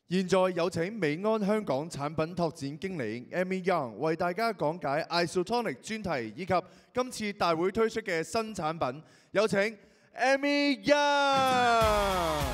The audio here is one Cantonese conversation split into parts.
現在有請美安香港產品拓展經理 Amy Young 為大家講解 Isotonic 專題以及今次大會推出嘅新產品。有請 Amy Young。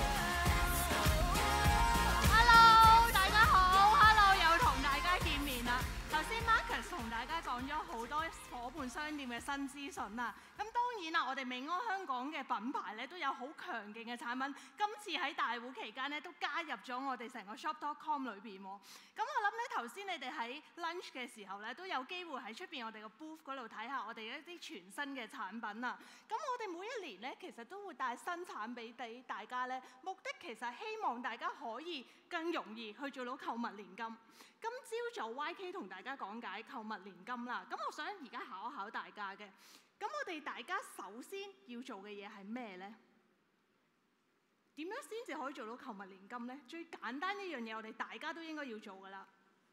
Hello， 大家好 ，Hello， 又同大家見面啦。頭先 Marcus 同大家講咗好多伙伴商店嘅新資訊啦。咁當然啦，我哋美安香港嘅品牌咧都有好強勁嘅產品。今次喺大會期間咧都加入咗我哋成個 shop.com 裏邊喎。咁我諗咧頭先你哋喺 lunch 嘅時候咧都有機會喺出邊我哋個 booth 嗰度睇下我哋一啲全新嘅產品啊。咁我哋每一年咧其實都會帶新產俾大家咧，目的其實希望大家可以更容易去做到購物年金。今朝早 YK 同大家講解購物年金啦，咁我想而家考一考大家嘅。咁我哋大家首先要做嘅嘢係咩呢？點樣先至可以做到購物年金呢？最簡單一樣嘢，我哋大家都應該要做㗎啦，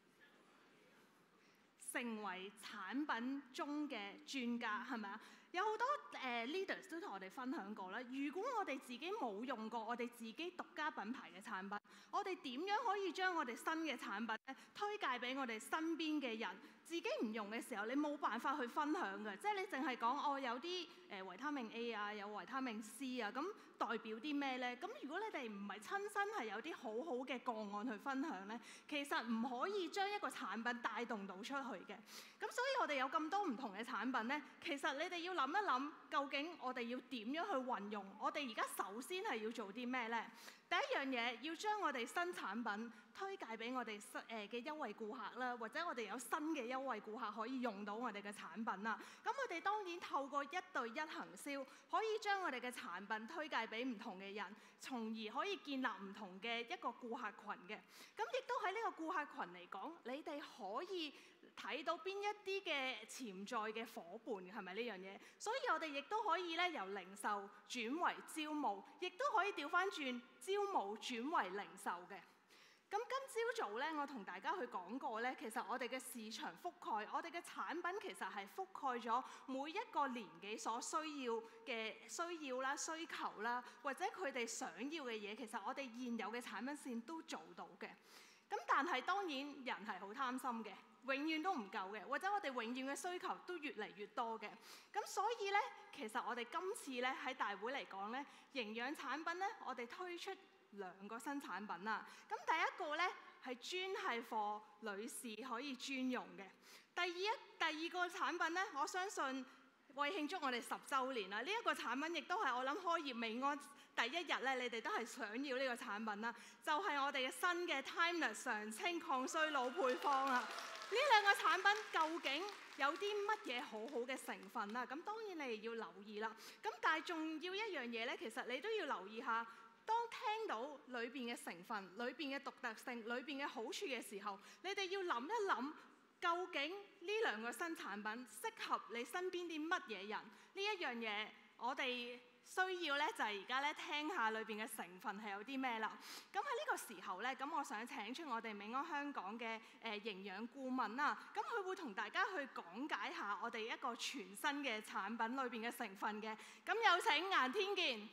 成為產品中嘅專家，係咪啊？有好多leaders 都同我哋分享過啦。如果我哋自己冇用過我哋自己獨家品牌嘅產品，我哋點樣可以將我哋新嘅產品咧推介俾我哋身邊嘅人？自己唔用嘅時候，你冇辦法去分享嘅，即係你淨係講哦有啲維他命 A 啊，有維他命 C 啊，咁代表啲咩呢？咁如果你哋唔係親身係有啲好好嘅個案去分享呢，其實唔可以將一個產品帶動到出去嘅。咁所以我哋有咁多唔同嘅產品呢，其實你哋要諗一諗，究竟我哋要點樣去運用？我哋而家首先係要做啲咩呢？第一樣嘢要將我哋新產品推介俾我哋嘅優惠顧客啦，或者我哋有新嘅優惠顧客可以用到我哋嘅產品啦。咁我哋當然透過一對一行銷，可以將我哋嘅產品推介俾唔同嘅人，從而可以建立唔同嘅一個顧客群嘅。咁亦都喺呢個顧客群嚟講，你哋可以睇到邊一啲嘅潛在嘅伙伴係咪呢樣嘢？所以我哋亦都可以咧由零售轉為招募，亦都可以調翻轉招募轉為零售嘅。咁今朝早咧，我同大家去講過咧，其實我哋嘅市場覆蓋，我哋嘅產品其實係覆蓋咗每一個年紀所需要嘅需要啦、需求啦，或者佢哋想要嘅嘢，其實我哋現有嘅產品線都做到嘅。咁但係當然人係好貪心嘅，永遠都唔夠嘅，或者我哋永遠嘅需求都越嚟越多嘅。咁所以咧，其實我哋今次咧喺大會嚟講咧，營養產品咧，我哋推出2個新產品啦。咁第一個咧係專係貨女士可以專用嘅。第二個產品咧，我相信為慶祝我哋10週年啦，呢一個產品亦都係我諗開業美安第一日咧，你哋都係想要呢個產品啦，就係我哋嘅新嘅 Timeless 常青抗衰老配方啦。呢2個產品究竟有啲乜嘢好好嘅成分啦？咁當然你哋要留意啦。咁但係仲要一樣嘢咧，其實你都要留意下。當聽到裏邊嘅成分、裏邊嘅獨特性、裏邊嘅好處嘅時候，你哋要諗一諗，究竟呢2個新產品適合你身邊啲乜嘢人？呢一樣嘢我哋需要咧，就係而家咧聽下裏邊嘅成分係有啲咩啦。咁喺呢個時候咧，咁我想請出我哋美安香港嘅營養顧問啦。咁佢會同大家去講解下我哋一個全新嘅產品裏邊嘅成分嘅。咁有請顏天健。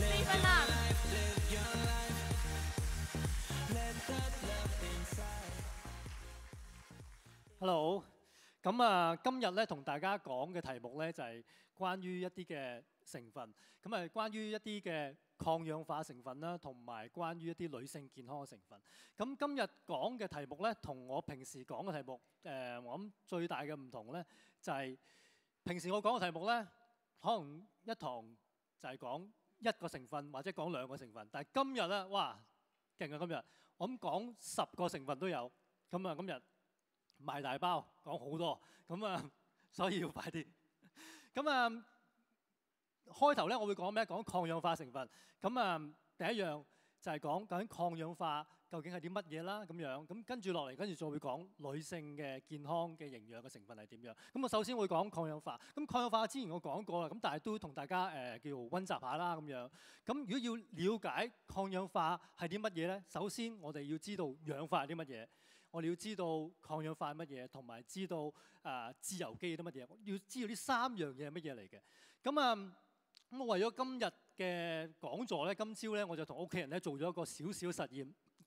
Hello， 咁今日咧同大家講嘅題目咧就係關於一啲嘅成分，咁關於一啲嘅抗氧化成分啦，同埋關於一啲女性健康嘅成分。咁今日講嘅題目咧，同我平時講嘅題目，我諗最大嘅唔同咧，就係平時我講嘅題目咧，可能一堂就係講1個成分或者講2個成分，但係今日咧，哇，勁啊！今日我諗講10個成分都有，咁啊今日賣大包講好多，咁啊所以要快啲。咁啊開頭咧我會講咩？講抗氧化成分。咁啊第一樣就係講究竟抗氧化究竟係啲乜嘢啦咁樣。咁跟住落嚟，跟住再會講女性嘅健康嘅營養嘅成分係點樣。咁我首先會講抗氧化。咁抗氧化之前我講過啦，咁但係都同大家叫溫習下啦咁樣。咁如果要了解抗氧化係啲乜嘢咧，首先我哋要知道氧化係啲乜嘢。我哋要知道抗氧化係乜嘢，同埋知道自由基係啲乜嘢。要知道呢3樣嘢係乜嘢嚟嘅。咁我為咗今日嘅講座咧，今朝咧我就同屋企人咧做咗一個小實驗。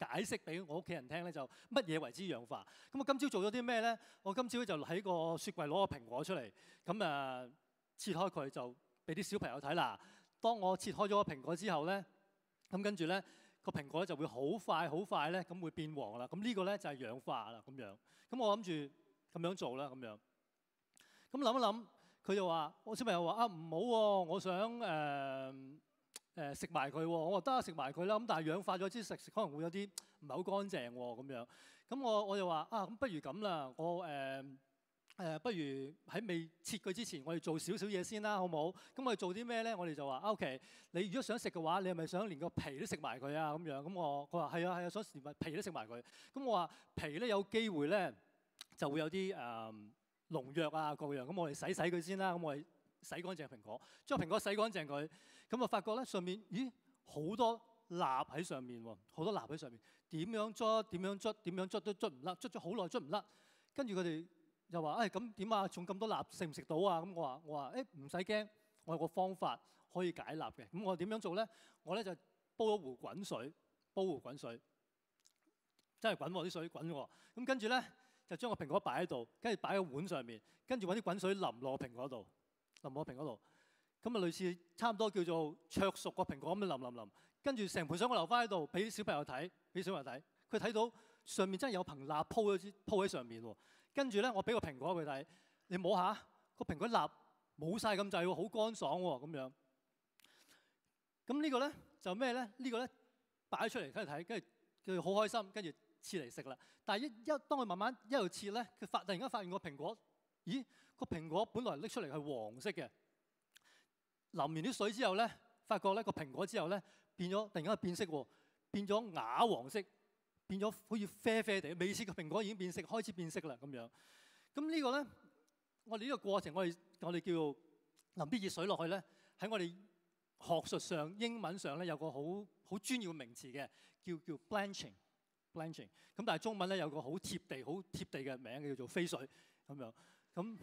解釋俾我屋企人聽咧，就乜嘢為之氧化。咁我今朝做咗啲咩咧？我今朝就喺個雪櫃攞個蘋果出嚟，咁切開佢就俾啲小朋友睇啦。當我切開咗個蘋果之後咧，咁跟住咧個蘋果就會好快咧咁會變黃啦。咁呢個咧就係氧化啦咁樣。咁我諗住咁樣做啦咁樣。咁諗一諗，佢就話：我小朋友話啊唔好喎，我想食埋佢喎。我話得啊，食埋佢啦。咁但係氧化咗之後食可能會有啲唔係好乾淨喎咁樣。咁我就話啊，咁不如咁啦，我不如喺未切佢之前，我哋做少少嘢先啦，好唔好？咁我哋做啲咩咧？我哋就話 OK， 你如果想食嘅話，你係咪想連個皮都食埋佢啊？咁樣咁佢話係啊，想連皮都食埋佢。咁我話皮咧有機會咧就會有啲農藥啊各樣。咁我哋洗佢先啦。咁我哋洗乾淨蘋果，將蘋果洗乾淨佢。咁發覺咧上面咦好多蠟喺上面喎，好多蠟喺上面。點樣捽都捽唔甩，捽咗好耐捽唔甩。跟住佢哋就話：咁點啊？仲咁多蠟食唔食到啊？咁我話唔使驚，我有個方法可以解蠟嘅。咁我點樣做咧？我咧就煲咗壺滾水，真係滾喎啲水滾喎。咁跟住咧就將個蘋果擺喺度，跟住擺喺碗上面，跟住揾啲滾水淋落蘋果度，咁類似差唔多叫做灼熟個蘋果咁樣淋，跟住成盤水我留翻喺度俾小朋友睇，佢睇到上面真係有棚蠟鋪喺上面喎。跟住咧我俾個蘋果佢睇，你摸下個蘋果蠟冇晒咁滯喎，好乾爽喎咁樣。咁呢個咧就咩咧？呢個咧擺出嚟跟住睇，跟住佢好開心，跟住切嚟食啦。但係當佢慢慢一路切咧，佢突然間發現個蘋果，咦個蘋果本來拎出嚟係黃色嘅。淋完啲水之後咧，發覺咧個蘋果之後咧變咗，突然間變色喎，變咗啞黃色，變咗好似啡啡地。未切個蘋果已經變色，開始變色啦咁樣。咁呢個咧，我哋呢個過程，我哋叫淋啲熱水落去咧，喺我哋學術上英文上咧有個好專業嘅名詞嘅，叫 blanching。咁但係中文咧有個好貼地嘅名叫做飛水咁樣。咁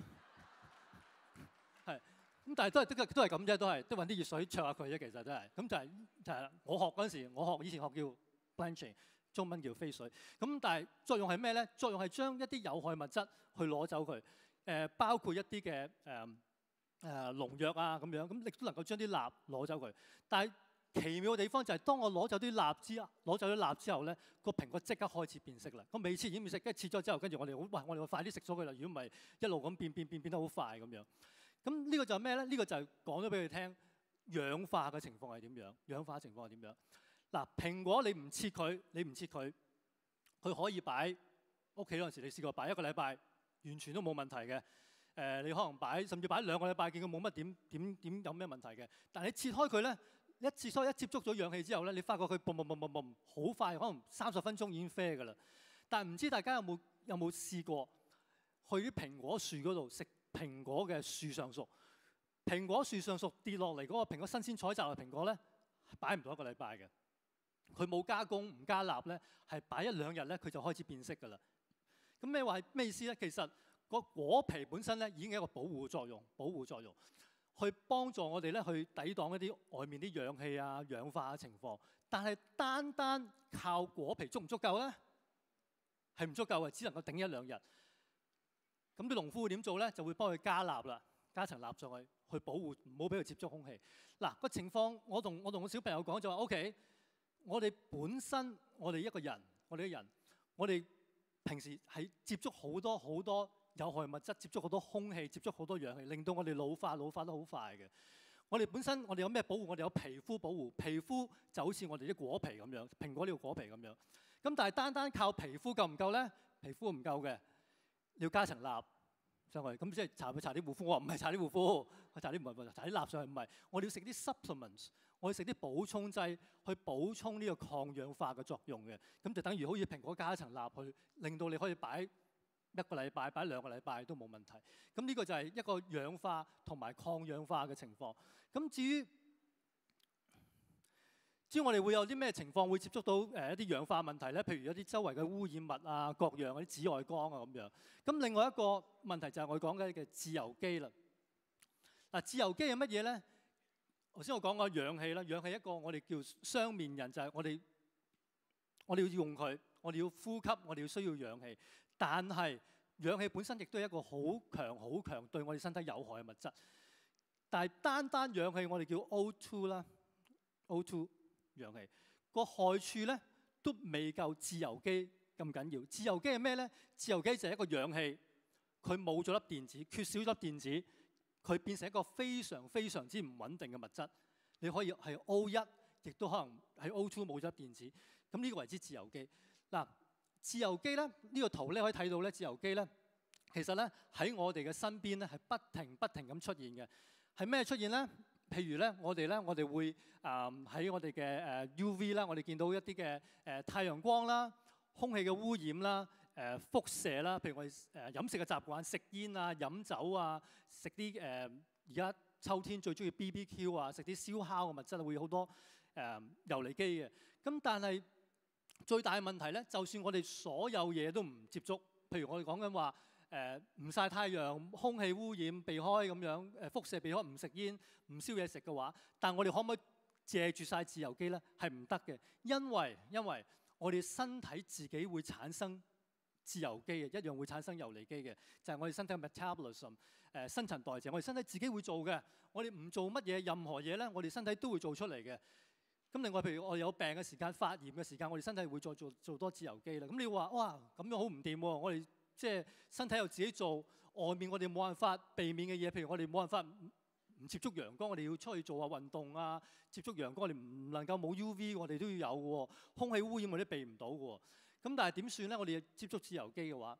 係。咁但係都係咁啫，都揾啲熱水灼下佢啫，其實真係。咁就係啦。我學嗰陣時，以前學叫 blanching， 中文叫飛水。咁但係作用係咩咧？作用係將一啲有害物質去攞走佢，包括一啲嘅農藥啊咁樣，咁亦都能夠將啲蠟攞走佢。但係奇妙嘅地方就係當我攞走啲蠟之後咧，個蘋果即刻開始變色啦。個未切已經變色，跟住切咗之後，跟住我哋快啲食咗佢啦。如果唔係一路咁變得好快咁樣。咁呢個就係咩咧？呢個就係講咗俾佢聽氧化嘅情況係點樣？嗱，蘋果你唔切佢，佢可以擺屋企嗰陣時，你試過擺1個禮拜，完全都冇問題嘅。你可能甚至擺2個禮拜，見佢冇乜點有咩問題嘅。但係你切開佢咧，一接觸咗氧氣之後咧，你發覺佢嘣，好快，可能30分鐘已經啡㗎啦。但係唔知大家有冇試過去啲蘋果樹嗰度食蘋果嘅樹上熟？蘋果樹上熟跌落嚟嗰個蘋果新鮮採摘嘅蘋果咧，擺唔到1個禮拜嘅。佢冇加工唔加蠟咧，係擺1-2日咧，佢就開始變色㗎啦。咁咩意思咧？其實個果皮本身咧已經係一個保護作用，去幫助我哋咧去抵擋一啲外面啲氧氣啊、氧化嘅情況。但係單靠果皮足唔足夠咧？係唔足夠嘅，只能夠頂1-2日。咁啲農夫會點做咧？就會幫佢加蠟啦，加層蠟上去保護，唔好俾佢接觸空氣。嗱，個情況，我同我小朋友講就話 OK， 我哋本身我哋平時係接觸好多有害物質，接觸好多空氣，接觸好多氧氣，令到我哋老化得好快嘅。我哋本身我哋有咩保護？我哋有皮膚保護，皮膚就好似我哋啲果皮咁樣，蘋果呢個果皮咁樣。咁但係單靠皮膚夠唔夠咧？皮膚唔夠嘅，你要加層蠟上去。咁即係搽啲護膚。我話唔係搽啲護膚，我搽啲蠟上去，唔係。我哋要食啲 supplements， 我要食啲補充劑去補充呢個抗氧化嘅作用嘅。咁就等於好似蘋果加一層蠟去，令到你可以擺1個禮拜、擺2個禮拜都冇問題。咁呢個就係一個氧化同埋抗氧化嘅情況。咁至於我哋會有啲咩情況會接觸到一啲氧化問題咧？譬如一啲周圍嘅污染物啊、各樣嗰啲紫外光啊咁樣。咁另外一個問題就係我哋講緊嘅自由基啦。嗱，自由基係乜嘢咧？頭先我講過氧氣啦，氧氣一個我哋叫雙面人，就係我我哋要用佢，我哋要呼吸，我哋要需要氧氣。但係氧氣本身亦都係一個好強對我哋身體有害嘅物質。但係單氧氣我哋叫 O2 啦 ，O2 氧氣個害處咧都未夠自由基咁緊要。自由基係咩咧？自由基就係一個氧氣，佢冇咗粒電子，缺少咗電子，佢變成一個非常之唔穩定嘅物質。你可以係 O1，亦都可能係 O2 冇咗粒電子。咁呢個為之自由基。嗱，自由基咧呢個圖咧可以睇到咧，自由基咧其實咧喺我哋嘅身邊咧係不停咁出現嘅。係咩出現咧？譬如咧，我哋會喺我哋嘅UV 啦，我哋見到一啲嘅太陽光啦、空氣嘅污染啦、輻射啦。譬如我哋飲食嘅習慣，食煙啊、飲酒啊、食啲而家秋天最中意 BBQ 啊，食啲燒烤嘅物質會有好多游離基嘅。咁但係最大嘅問題咧，就算我哋所有嘢都唔接觸，譬如我哋講緊話唔曬太陽、空氣污染避開咁樣，輻射避開，唔食煙、唔燒嘢食嘅話，但我哋可唔可以借住晒自由基咧？係唔得嘅，因為我哋身體自己會產生自由基嘅，一樣會產生游離基嘅，就係我哋身體嘅 metabolism 新陳代謝，我哋身體自己會做嘅。我哋唔做乜嘢，任何嘢咧，我哋身體都會做出嚟嘅。咁另外，譬如我哋有病嘅時間、發炎嘅時間，我哋身體會再做多自由基啦。咁你話哇，咁樣好唔掂喎？我哋即係身體又自己做，外面我哋冇辦法避免嘅嘢，譬如我哋冇辦法唔接觸陽光，我哋要出去做下運動啊，接觸陽光，我哋唔能夠冇 UV， 我哋都要有嘅喎。空氣污染我哋避唔到嘅喎。咁但係點算咧？我哋接觸自由基嘅話，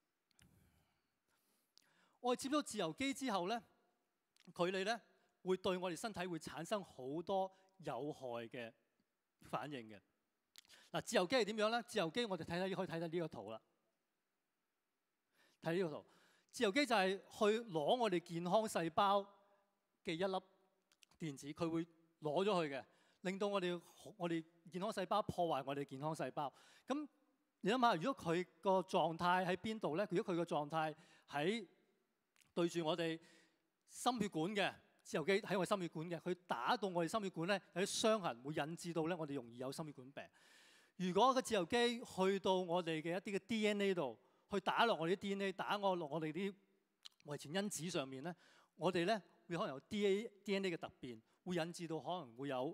我哋接觸自由基之後咧，佢哋咧會對我哋身體會產生好多有害嘅反應嘅。嗱，自由基係點樣咧？自由基我哋可以睇睇呢個圖啦。睇呢個圖，自由基就係去攞我哋健康細胞嘅一粒電子，佢會攞咗去嘅，令到我哋健康細胞破壞我哋健康細胞。咁你諗下，如果佢個狀態喺邊度咧？如果佢個狀態喺對住我哋心血管嘅，自由基喺我哋心血管嘅，佢打到我哋心血管咧，有啲傷痕會引致到咧我哋容易有心血管病。如果個自由基去到我哋嘅一啲嘅 DNA 度，去打落我哋啲 DNA， 打落我哋啲遺傳因子上面咧，我哋咧會可能有 DNA 嘅突變，會引致到可能會有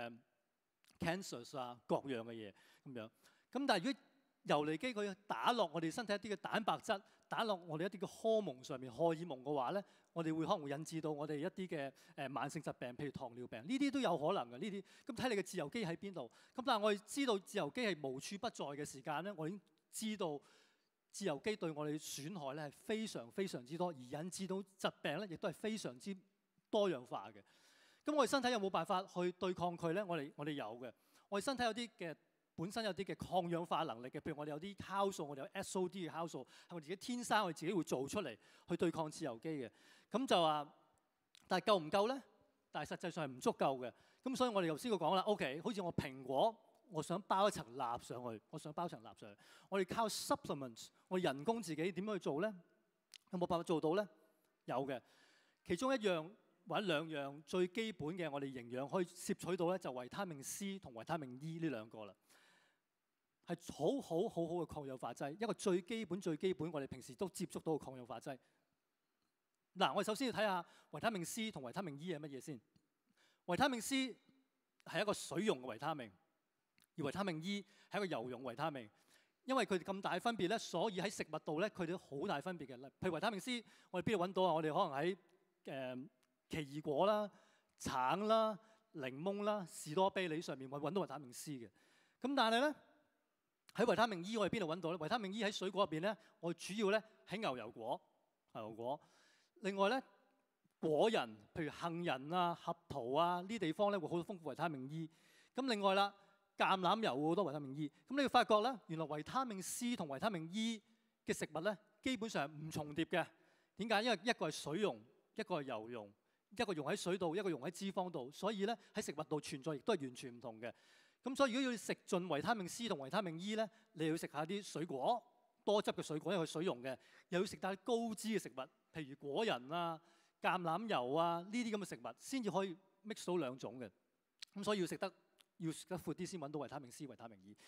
cancers 啊各樣嘅嘢咁樣。咁但係如果游離基佢打落我哋身體一啲嘅蛋白質，打落我哋一啲嘅荷蒙上面，荷爾蒙嘅話咧，我哋可能會引致到我哋一啲嘅慢性疾病，譬如糖尿病，呢啲都有可能嘅。呢啲咁睇你嘅自由基喺邊度？咁但係我哋知道自由基係無處不在嘅時間咧，我已經知道自由基對我哋損害咧係非常之多，而引致到疾病咧亦都係非常之多樣化嘅。咁我哋身體有冇辦法去對抗佢咧？我哋有嘅。我哋身體有啲嘅本身有啲嘅抗氧化能力嘅，譬如我哋有啲酵素，我哋有 SOD 嘅酵素，係我哋自己天生我哋自己會做出嚟去對抗自由基嘅。咁就話，但係夠唔夠咧？但係實際上係唔足夠嘅。咁所以我哋頭先講啦 ，OK， 好似我蘋果，我想包一層蠟上去，我哋靠 supplements， 我人工自己點樣去做咧？有冇辦法做到咧？有嘅，其中一樣或者兩樣最基本嘅我哋營養可以攝取到咧，就維他命 C 同維他命 E 呢兩個啦。係好嘅抗氧化劑，一個最基本我哋平時都接觸到嘅抗氧化劑。嗱，我哋首先要睇下維他命 C 同維他命 E 係乜嘢先。維他命 C 係一個水溶嘅維他命，而維他命 E 係一個油溶維他命。因為佢哋咁大分別咧，所以喺食物度咧佢哋都好大分別嘅。譬如維他命 C，我哋邊度揾到啊？我哋可能喺奇異果啦、橙啦、檸檬啦、士多啤梨上面會揾到維他命 C 嘅。咁但係咧，喺維他命 E 我哋邊度揾到咧？維他命 E 喺水果入邊咧，我哋主要咧喺牛油果。另外咧，果仁，譬如杏仁啊、合桃啊呢啲地方咧會好豐富維他命 E。咁另外啦，橄欖油會好多維他命 E。咁你會發覺咧，原來維他命 C 同維他命 E 嘅食物咧，基本上係唔重疊嘅。點解？因為一個係水溶，一個係油溶，一個溶喺水度，一個溶喺脂肪度，所以咧喺食物度存在亦都係完全唔同嘅。咁所以如果要食盡維他命 C 同維他命 E 咧，你要食下啲水果，多汁嘅水果，因為佢水溶嘅，又要食下啲高脂嘅食物，譬如果仁啊、橄欖油啊呢啲咁嘅食物，先至可以 mix 到兩種嘅。咁所以要食得闊啲先揾到維他命 C、維他命 E。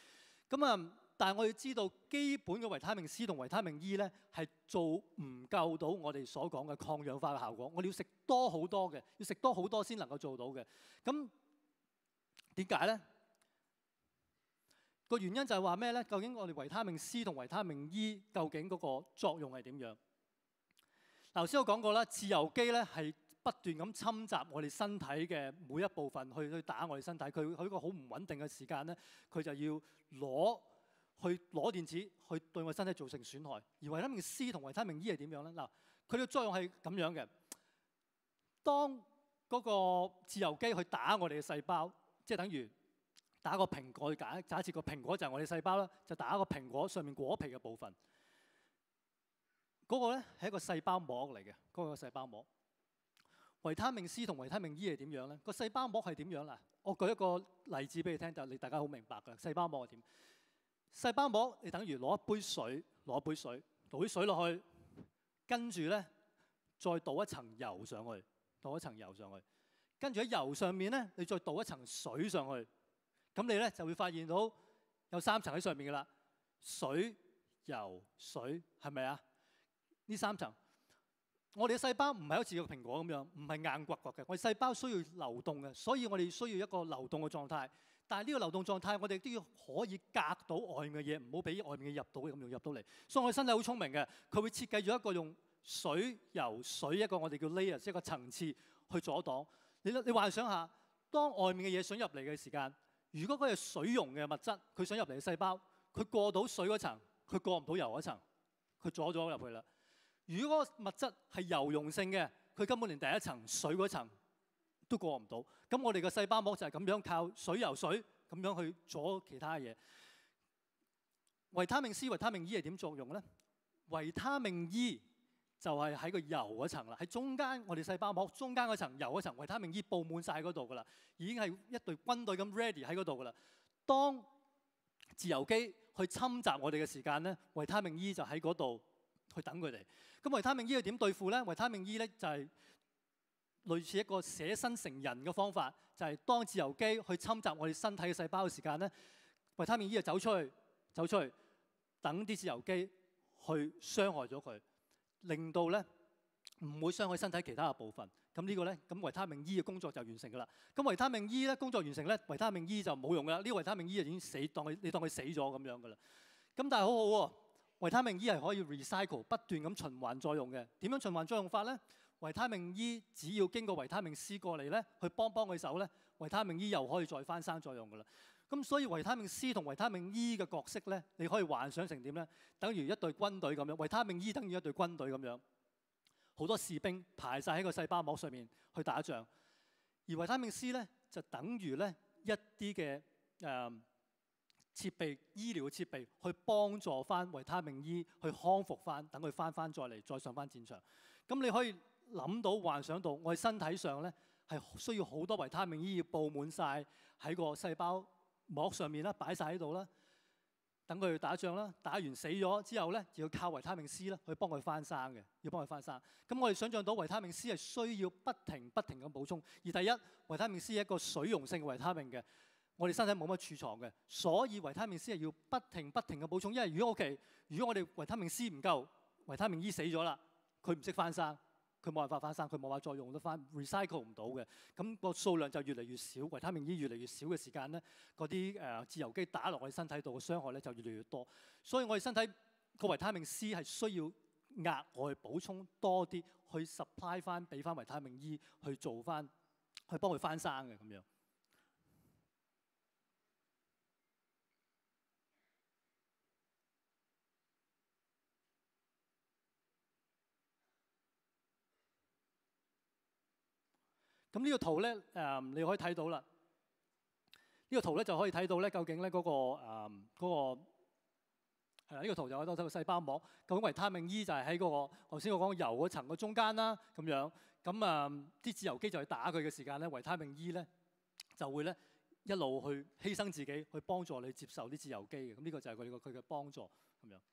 但係我要知道基本嘅維他命 C 同維他命 E 咧係做唔夠到我哋所講嘅抗氧化嘅效果，我哋要食多好多嘅，要食多好多先能夠做到嘅。咁點解咧？個原因就係話咩咧？究竟我哋維他命 C 同維他命 E 究竟嗰個作用係點樣？頭先我講過啦，自由基咧係不斷咁侵襲我哋身體嘅每一部分，去打我哋身體。佢喺一個好唔穩定嘅時間咧，佢就要攞電子去對我身體造成損害。而維他命 C 同維他命 E 係點樣咧？嗱，佢嘅作用係咁樣嘅。當嗰個自由基去打我哋嘅細胞，即係等於打個蘋果去假設個蘋果就係我哋細胞啦，就打個蘋果上面果皮嘅部分。嗰個咧係一個細胞膜嚟嘅，嗰個細胞膜。維他命 C 同維他命 E 係點樣咧？個細胞膜係點樣啦？我舉一個例子俾你聽，就你大家好明白㗎。細胞膜係點？細胞膜你等於攞一杯水，倒啲水落去，跟住咧再倒一層油上去，跟住喺油上面咧，你再倒一層水上去，咁你咧就會發現到有3層喺上面㗎啦。水、油、水，係咪啊？呢3層，我哋嘅細胞唔係好似個蘋果咁樣，唔係硬掘掘嘅。我哋細胞需要流動嘅，所以我哋需要一個流動嘅狀態。但係呢個流動狀態，我哋都要可以隔到外面嘅嘢，唔好俾外面嘅入到咁樣入到嚟。所以我哋身體好聰明嘅，佢會設計咗一個用水、油、水一個我哋叫 layers 一個層次去阻擋。你幻想下，當外面嘅嘢想入嚟嘅時間，如果嗰係水溶嘅物質，佢想入嚟嘅細胞，佢過到水嗰層，佢過唔到油嗰層，佢阻咗入去啦。如果個物質係油溶性嘅，佢根本連第一層水嗰層都過唔到。咁我哋嘅細胞膜就係咁樣靠水油水咁樣去阻其他嘢。維他命 C、維他命 E 係點作用咧？維他命 E 就係喺個油嗰層啦，喺中間我哋細胞膜中間嗰層油嗰層，維他命 E 佈滿晒嗰度噶啦，已經係一隊軍隊咁 ready 喺嗰度噶啦。當自由基去侵襲我哋嘅時間咧，維他命 E 就喺嗰度去等佢哋。咁維他命 E 係點對付咧？維他命 E 咧就係類似一個捨身成人嘅方法，就係當自由基去侵襲我哋身體嘅細胞嘅時間咧，維他命 E 就走出去，等啲自由基去傷害咗佢，令到咧唔會傷害身體其他嘅部分。咁呢個咧，咁維他命 E 嘅工作就完成㗎啦。咁維他命 E 咧工作完成咧，維他命 E 就冇用㗎啦。呢個維他命 E 就已經死，你當佢死咗咁樣㗎啦。咁但係好好喎。維他命 E 係可以 recycle 不斷咁循環作用嘅。點樣循環作用法咧？維他命 E 只要經過維他命 C 過嚟咧，去幫佢手咧，維他命 E 又可以再翻生作用㗎啦。咁所以維他命 C 同維他命 E 嘅角色咧，你可以幻想成點咧？等於一隊軍隊咁樣，維他命 E 等於一隊軍隊咁樣，好多士兵排晒喺個細胞膜上面去打仗。而維他命 C 咧就等於咧一啲嘅設備、醫療嘅設備去幫助翻維他命 E 去康復翻，等佢翻再嚟再上翻戰場。咁你可以諗到、幻想到，我哋身體上咧係需要好多維他命 E 要佈滿晒喺個細胞膜上面啦，擺晒喺度啦，等佢去打仗啦。打完死咗之後咧，就要靠維他命 C 啦去幫佢翻生嘅，要幫佢翻生。咁我哋想象到維他命 C 係需要不停咁補充。而第一，維他命 C 係一個水溶性嘅維他命嘅。我哋身體冇乜儲藏嘅，所以維他命 C 係要不停嘅補充。因為如果我哋維他命 C 唔夠，維他命 E 死咗啦，佢唔識翻生，佢冇辦法翻生，佢冇辦法再用得翻 ，recycle 唔到嘅。咁個數量就越嚟越少，維他命 E 越嚟越少嘅時間咧，嗰啲自由基打落我哋身體度嘅傷害咧就越嚟越多。所以我哋身體個維他命 C 係需要額外補充多啲，去 supply 翻俾翻維他命 E 去做翻，去幫佢翻生嘅咁樣。咁呢個圖咧，你可以睇到啦。呢個圖咧就可以睇到咧，究竟咧嗰個呢個圖就可以睇到個細胞膜。究竟維他命 E 就係喺嗰個頭先我講油嗰層嘅中間啦，咁樣。咁啲自由基就去打佢嘅時間咧，維他命 E 咧就會咧一路去犧牲自己，去幫助你接受啲自由基嘅。咁呢個就係佢嘅幫助咁樣。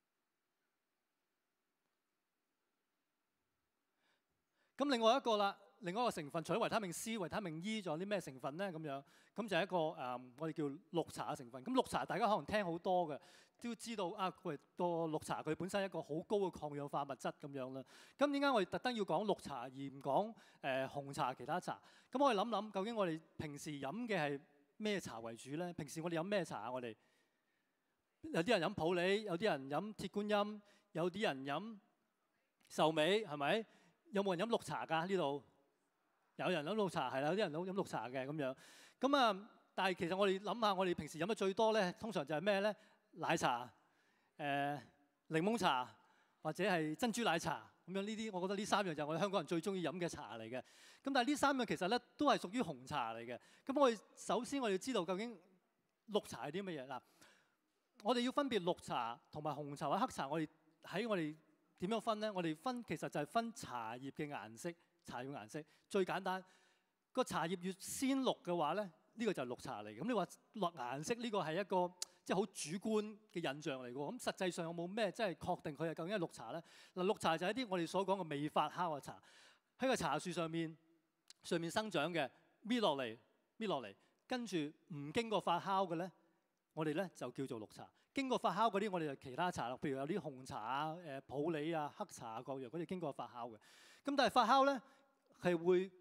咁另外一個啦， 另外一個成分，除咗維他命 C、維他命 E，仲有啲咩成分咧？咁樣咁就係一個我哋叫綠茶嘅成分。咁綠茶大家可能聽好多嘅，都知道啊，個綠茶佢本身係一個好高嘅抗氧化物質咁樣啦。咁點解我哋特登要講綠茶而唔講紅茶其他茶？咁我哋諗諗，究竟我哋平時飲嘅係咩茶為主咧？平時我哋飲咩茶啊？我哋有啲人飲普洱，有啲人飲鐵觀音，有啲人飲壽眉，係咪？有冇人飲綠茶㗎？呢度有人飲綠茶，係啦，有啲人都飲綠茶嘅咁樣。咁啊，但係其實我哋諗下，我哋平時飲得最多咧，通常就係咩咧？奶茶、檸檬茶或者係珍珠奶茶咁樣。呢啲我覺得呢三樣就係我哋香港人最中意飲嘅茶嚟嘅。咁但係呢三樣其實咧都係屬於紅茶嚟嘅。咁我哋首先我哋要知道究竟綠茶係啲乜嘢嗱？我哋要分別綠茶同埋紅茶或者黑茶，我哋點樣分咧？我哋分其實就係分茶葉嘅顏色，茶葉顏色最簡單。個茶葉越鮮綠嘅話咧，呢個就係綠茶嚟嘅。咁你話綠顏色呢個係一個即係好主觀嘅印象嚟嘅喎。咁實際上有冇咩即係確定佢係究竟係綠茶咧？嗱，綠茶就係一啲我哋所講嘅未發酵嘅茶，喺個茶樹上面生長嘅，搣落嚟，跟住唔經過發酵嘅咧，我哋咧就叫做綠茶。經過發酵嗰啲，我哋就其他茶啦，譬如有啲紅茶啊、普洱啊、黑茶啊各樣，嗰啲經過發酵嘅。咁但係發酵咧係會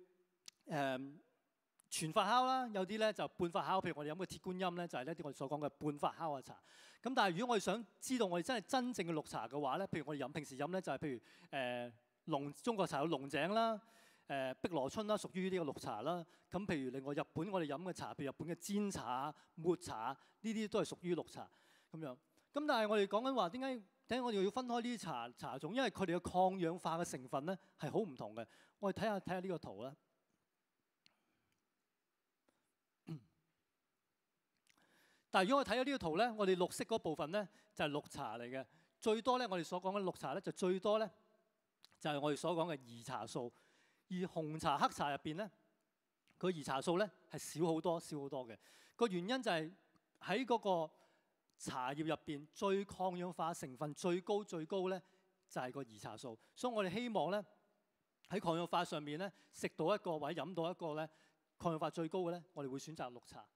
全發酵啦，有啲咧就半發酵。譬如我哋飲嘅鐵觀音咧，就係呢啲我哋所講嘅半發酵嘅茶。咁但係如果我哋想知道我哋真係真正嘅綠茶嘅話咧，譬如我哋平時飲咧就係譬如中國茶有龍井啦、碧螺春啦，屬於呢個綠茶啦。咁譬如另外日本我哋飲嘅茶，譬如日本嘅煎茶、抹茶呢啲都係屬於綠茶。咁樣，咁但係我哋講緊話點解我哋要分開呢啲茶種？因為佢哋嘅抗氧化嘅成分咧係好唔同嘅。我哋睇下呢個圖啦。但係如果我睇到呢個圖咧，我哋綠色嗰部分咧就係綠茶嚟嘅。最多咧，我哋所講嘅綠茶咧就最多咧就係我哋所講嘅兒茶素。而紅茶、黑茶入邊咧，佢兒茶素咧係少好多嘅。個原因就係喺嗰個茶葉入邊最抗氧化成分最高咧，就係個兒茶素。所以我哋希望咧喺抗氧化上面咧，食到一個或者飲到一個咧抗氧化最高嘅咧，我哋會選擇綠茶。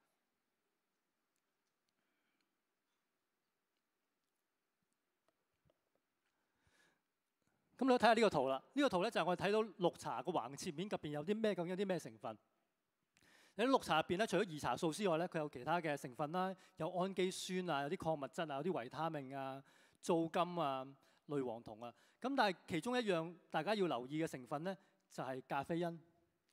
咁你睇下呢個圖啦。呢個圖咧就係我哋睇到綠茶個橫切面入邊有啲咩，究竟有啲咩成分？喺綠茶入邊咧，除咗兒茶素之外咧，佢有其他嘅成分啦，有氨基酸啊，有啲礦物質啊，有啲維他命啊、皂苷啊、類黃酮啊。咁但係其中一樣大家要留意嘅成分咧，就係咖啡因。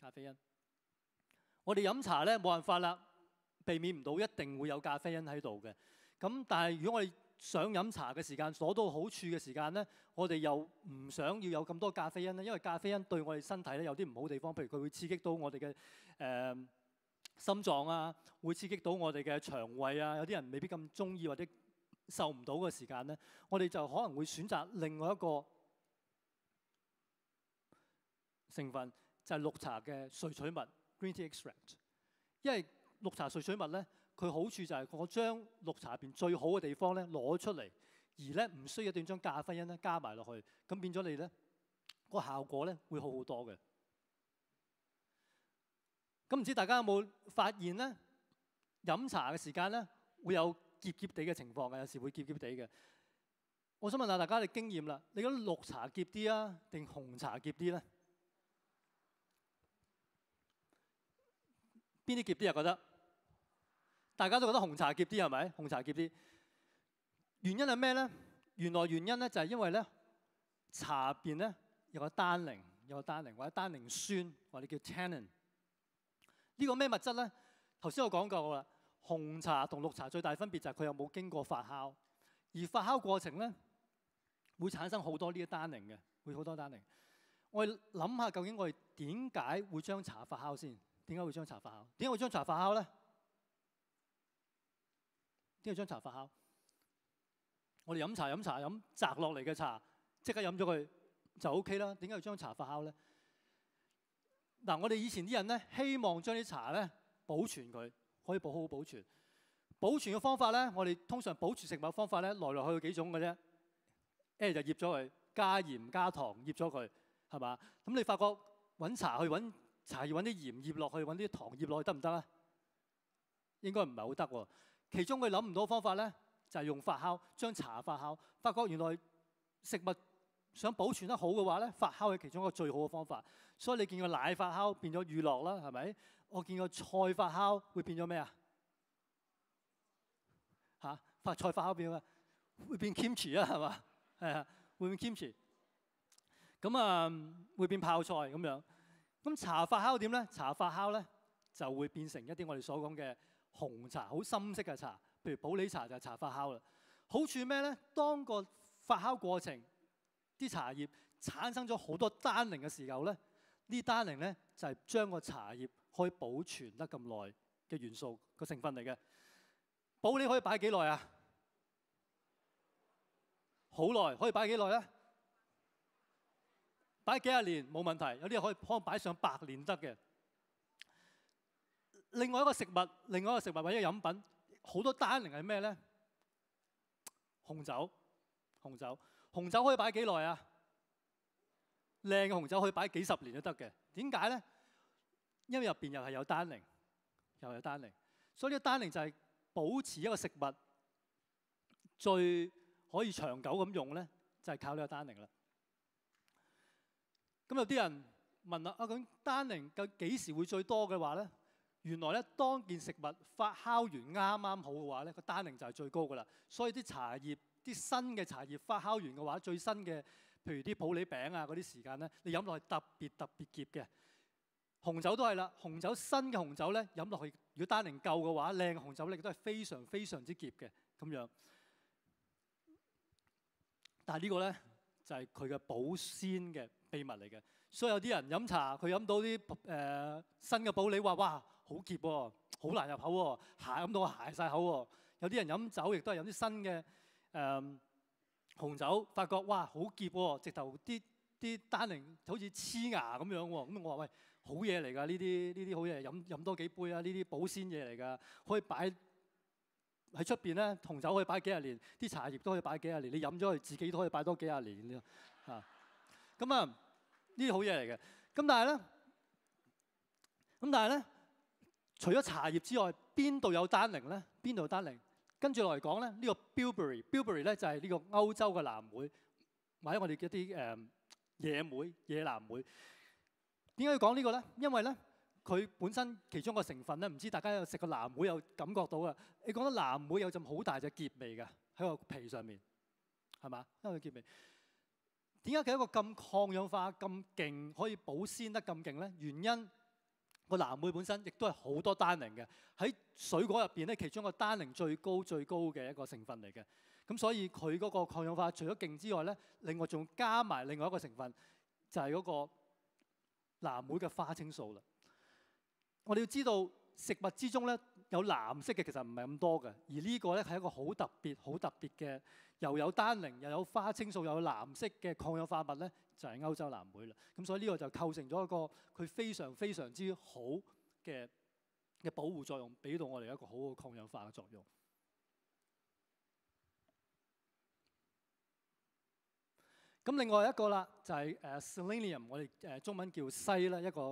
我哋飲茶咧冇辦法啦，避免唔到一定會有咖啡因喺度嘅。咁但係如果我哋想飲茶嘅時間，攞到好處嘅時間咧，我哋又唔想要有咁多咖啡因咧，因為咖啡因對我哋身體咧有啲唔好地方，譬如佢會刺激到我哋嘅心臟啊，會刺激到我哋嘅腸胃啊，有啲人未必咁中意或者受唔到嘅時間咧，我哋就可能會選擇另外一個成分，就係綠茶嘅萃取物 （green tea extract）。因為綠茶萃取物咧，佢好處就係我將綠茶入邊最好嘅地方咧攞出嚟，而咧唔需要一定將咖啡因咧加埋落去，咁變咗你咧個效果咧會好好多嘅。咁唔知大家有冇發現咧？飲茶嘅時間咧會有澀澀地嘅情況嘅，有時會澀澀地嘅。我想問下大家嘅經驗啦，你覺得綠茶澀啲啊，定紅茶澀啲咧？邊啲澀啲啊？覺得大家都覺得紅茶澀啲係咪？紅茶澀啲，原因係咩咧？原因咧就係因為咧茶入邊咧有個單寧或者單寧酸，或者叫 tannin。呢個咩物質咧？頭先我講過啦，紅茶同綠茶最大分別就係佢有冇經過發酵，而發酵過程咧會產生好多呢啲單寧嘅，會好多單寧。我哋諗下究竟我哋點解會將茶發酵先？點解會將茶發酵？點解會將茶發酵咧？點解將茶發酵？我哋飲摘落嚟嘅茶，即刻飲咗佢就 OK 啦。點解要將茶發酵咧？嗱，我哋以前啲人咧，希望將啲茶咧保存佢，可以好好保存。保存嘅方法咧，我哋通常保存食物方法咧，來去幾種嘅啫。一係就醃咗佢，加鹽加糖醃咗佢，係嘛？咁你發覺揾茶去揾茶葉揾啲鹽葉落去，揾啲糖葉落去得唔得啊？應該唔係好得喎。其中佢諗唔到方法咧，就係用發酵，將茶發酵。發覺原來食物想保存得好嘅話咧，發酵係其中一個最好嘅方法。所以你見個奶發酵變咗乳酪啦，係咪？我見個菜發酵會變咗咩啊？菜發酵變咩？會變 kimchi 啊，係嘛？係啊，會變 kimchi。咁會變泡菜咁樣。咁茶發酵點咧？茶發酵咧就會變成一啲我哋所講嘅紅茶，好深色嘅茶。譬如普洱茶就係茶發酵啦。好處咩咧？當個發酵過程啲茶葉產生咗好多單寧嘅時候咧，呢單寧咧就係將個茶葉可以保存得咁耐嘅元素個成分嚟嘅。普洱可以擺幾耐啊？好耐，可以擺幾耐咧？擺幾十年冇問題，有啲可能擺上100年得嘅。另外一個食物或者飲品，好多單寧係咩咧？紅酒可以擺幾耐啊？靚嘅紅酒可以擺幾十年都得嘅。點解咧？因為入邊又係有單寧，所以呢個單寧就係保持一個食物最可以長久咁用咧，就係靠呢個單寧啦。咁有啲人問啦，咁單寧究竟幾時會最多嘅話咧？原來咧，當件食物發酵完啱啱好嘅話咧，個單寧就係最高噶啦。所以啲茶葉，啲新嘅茶葉發酵完嘅話，最新嘅，譬如啲普洱餅啊嗰啲時間咧，你飲落去特別澀嘅。紅酒都係啦，新嘅紅酒咧飲落去，如果單寧夠嘅話，靚嘅紅酒咧亦都係非常之澀嘅咁樣。但係呢個咧就係佢嘅保鮮嘅秘密嚟嘅。所以有啲人飲茶，佢飲到啲新嘅普洱，話哇好澀喎，好難入口喎，飲到鞋晒口喎。有啲人飲酒亦都係飲啲新嘅紅酒，發覺哇好澀喎，直頭啲單寧好似黐牙咁樣喎。咁我話喂，好嘢嚟㗎，呢啲好嘢，飲多幾杯啊！呢啲保鮮嘢嚟㗎，可以擺喺出邊咧。紅酒可以擺幾十年，啲茶葉都可以擺幾十年。你飲咗佢自己都可以擺多幾十年啊。咁啊〜呢啲好嘢嚟嘅，咁但係咧，除咗茶葉之外，邊度有單寧咧？邊度有單寧？跟住落嚟講咧，呢個 bilberry 咧就係呢個歐洲嘅藍莓，或者我哋嘅一啲野藍莓。點解要講呢個咧？因為咧，佢本身其中一個成分咧，唔知大家有食過藍莓有感覺到嘅。你講到藍莓有陣好大隻澀味嘅喺個皮上面，係嘛？因為澀味。點解佢一個咁抗氧化、咁勁，可以保鮮得咁勁咧？原因個藍莓本身亦都係好多單寧嘅，喺水果入邊咧，其中一個單寧最高嘅一個成分嚟嘅。咁所以佢嗰個抗氧化除咗勁之外咧，另外仲加埋另外一個成分，就係嗰個藍莓嘅花青素啦。我哋要知道食物之中咧有藍色嘅其實唔係咁多嘅，而呢個咧係一個好特別嘅。又有單寧，又有花青素，又有藍色嘅抗氧化物咧，就係歐洲藍莓啦。咁所以呢個就構成咗一個佢非常之好嘅保護作用，俾到我哋一個好嘅抗氧化嘅作用。咁另外一個啦，就係selenium，我哋中文叫硒啦，一個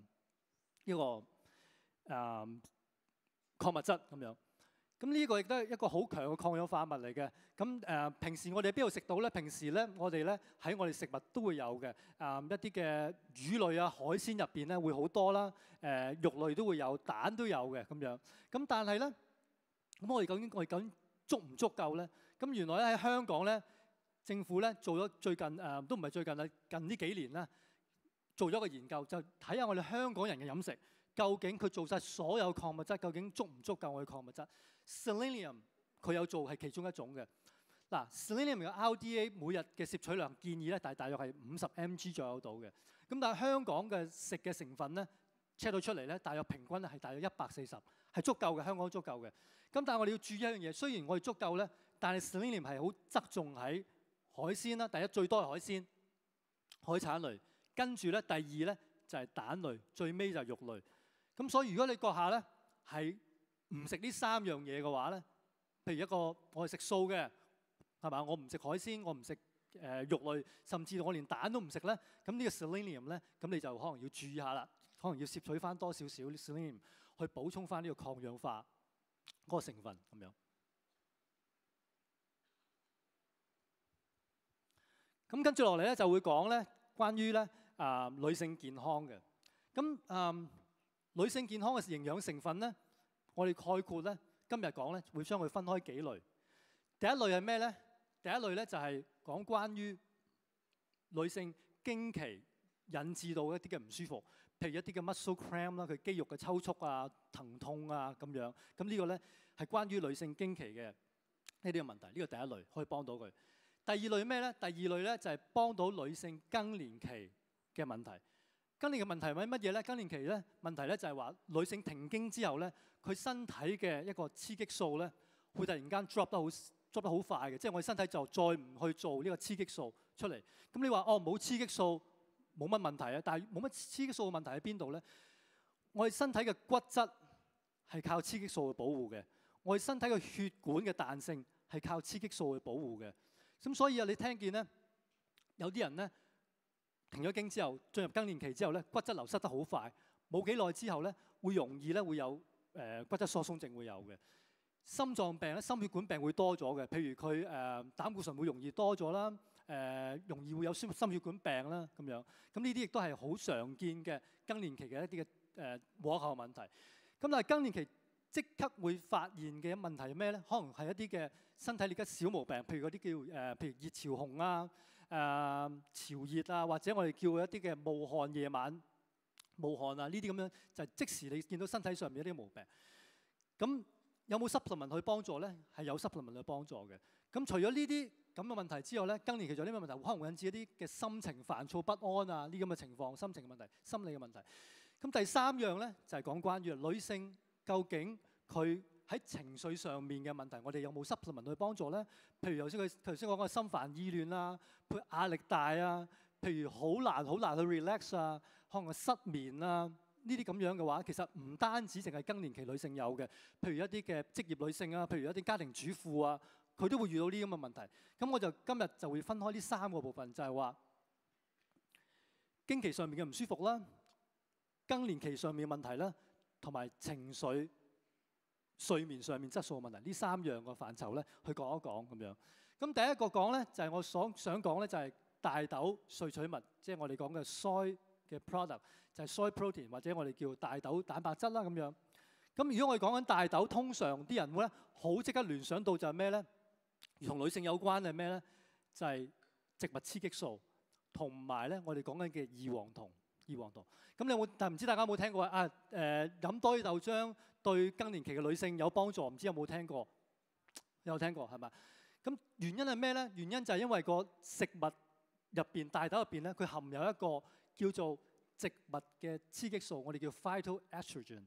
礦物質咁樣。咁呢個亦都係一個好強嘅抗氧化物嚟嘅。咁平時我哋喺邊度食到咧？平時咧，我哋咧喺我哋食物都會有嘅。一啲嘅魚類啊、海鮮入邊咧會好多啦。肉類都會有，蛋都有嘅咁樣。咁但係咧，咁我哋究竟足唔足夠咧？咁原來咧喺香港咧，政府咧做咗最近都唔係最近啦，近呢幾年啦，做咗個研究，就睇下我哋香港人嘅飲食究竟佢做晒所有礦物質，究竟足唔足夠我哋礦物質？Selenium 佢有做係其中一種嘅。嗱 ，Selenium 嘅 RDA 每日嘅攝取量建議咧，大約係50 mg 左右到嘅。咁但係香港嘅食嘅成分咧 check 到出嚟咧，大約平均係大約140，係足夠嘅，香港足夠嘅。咁但係我哋要注意一樣嘢，雖然我哋足夠咧，但係 Selenium 係好側重喺海鮮啦。第一最多係海鮮、海產類，跟住咧第二咧就係蛋類，最尾就係肉類。咁所以如果你閣下咧係唔食呢3樣嘢嘅話咧，譬如一個我係食素嘅，係嘛？我唔食海鮮，我唔食肉類，甚至我連蛋都唔食咧，咁呢個 selenium 咧，咁你就可能要注意下啦，可能要攝取翻多少少 selenium 去補充翻呢個抗氧化嗰個成分咁樣。咁跟住落嚟咧就會講咧關於咧女性健康嘅。咁女性健康嘅營養成分咧，我哋概括咧今日講咧會將佢分開幾類。第一類係咩咧？第一類咧就係講關於女性經期引致到一啲嘅唔舒服，譬如一啲嘅 muscle cramp 啦，佢肌肉嘅抽搐啊、疼痛啊咁樣。咁呢個咧係關於女性經期嘅呢啲嘅問題。呢個第一類可以幫到佢。第二類咩咧？第二類咧就係幫到女性更年期嘅問題。更年期問題係乜嘢咧？更年期咧問題咧就係話女性停經之後咧，佢身體嘅一個雌激素咧會突然間 drop 得好快嘅，即係我哋身體就再唔去做呢個雌激素出嚟。咁你話冇雌激素冇乜問題啊？但係冇乜雌激素嘅問題喺邊度咧？我哋身體嘅骨質係靠雌激素去保護嘅，我哋身體嘅血管嘅彈性係靠雌激素去保護嘅。咁所以你聽見咧，有啲人咧停咗經之後，進入更年期之後咧，骨質流失得好快，冇幾耐之後咧，會容易咧會有骨質疏鬆症會有嘅。心臟病咧、心血管病會多咗嘅，譬如佢膽固醇會容易多咗啦，容易會有心血管病啦咁樣。咁呢啲亦都係好常見嘅更年期嘅一啲嘅往後問題。咁但係更年期即刻會發現嘅問題係咩咧？可能係一啲嘅身體嘅小毛病，譬如嗰啲叫譬如熱潮紅啊、潮熱啊，或者我哋叫一啲嘅冒汗夜晚冒汗啊，呢啲咁樣就係即時你見到身體上面一啲毛病。咁有冇 supplement 去幫助咧？係有 supplement 去幫助嘅。咁除咗呢啲咁嘅問題之外咧，更年期仲有啲咩問題？可能會引致一啲嘅心情煩躁不安啊，呢啲咁嘅情況，心情嘅問題、心理嘅問題。咁第三樣咧就係講關於女性究竟佢喺情緒上面嘅問題，我哋有冇 supplement 去幫助咧？譬如佢頭先講嘅心煩意亂啊，譬如壓力大啊，譬如好難去 relax 啊，可能失眠啊。呢啲咁樣嘅話，其實唔單止淨係更年期女性有嘅，譬如一啲嘅職業女性啊，譬如一啲家庭主婦啊，佢都會遇到呢啲咁嘅問題。咁我就今日就會分開呢三個部分，就係話經期上面嘅唔舒服啦、更年期上面嘅問題啦，同埋情緒、睡眠上面質素嘅問題，呢三樣嘅範疇咧，去講一講咁樣。咁第一個講咧，就係我想講咧，就係大豆萃取物，即係我哋講嘅 soy 嘅 product。就係 soy protein 或者我哋叫大豆蛋白質啦咁樣。咁如果我哋講緊大豆，通常啲人會咧好即刻聯想到就係咩咧？同女性有關係咩咧？就係植物雌激素同埋咧我哋講緊嘅異黃酮。咁你有冇？但唔知大家有冇聽過啊？飲多啲豆漿對更年期嘅女性有幫助，唔知有冇聽過？有聽過係咪？咁原因係咩咧？原因就係因為個食物入邊大豆入邊咧，佢含有一個叫做植物嘅雌激素，我哋叫 phytoestrogen。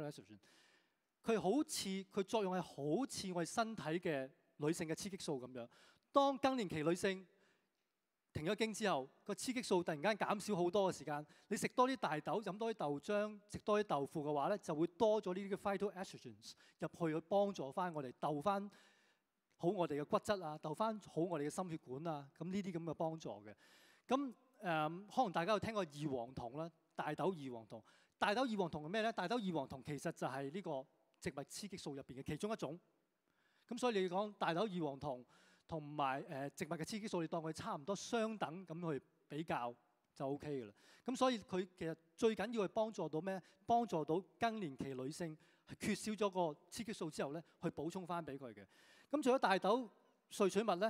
佢作用係好似我哋身體嘅女性嘅雌激素咁樣。當更年期女性停咗經之後，個雌激素突然間減少好多嘅時間，你食多啲大豆、飲多啲豆漿、食多啲豆腐嘅話咧，就會多咗呢啲嘅 phytoestrogens 入去幫助翻我哋鬥翻好我哋嘅骨質啊，鬥翻好我哋嘅心血管啊，咁呢啲咁嘅幫助嘅。咁可能大家有聽過異黃酮啦，大豆異黃酮。大豆異黃酮係咩咧？大豆異黃酮其實就係呢個植物雌激素入邊嘅其中一種。咁所以你講大豆異黃酮同埋植物嘅雌激素，你當佢差唔多相等咁去比較就 OK 嘅啦。咁所以佢其實最緊要係幫助到咩？幫助到更年期女性係缺少咗個雌激素之後咧，去補充翻俾佢嘅。咁除咗大豆萃取物咧，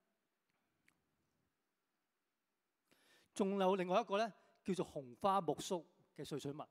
仲有另外一個咧，叫做紅花苜蓿嘅萃取物。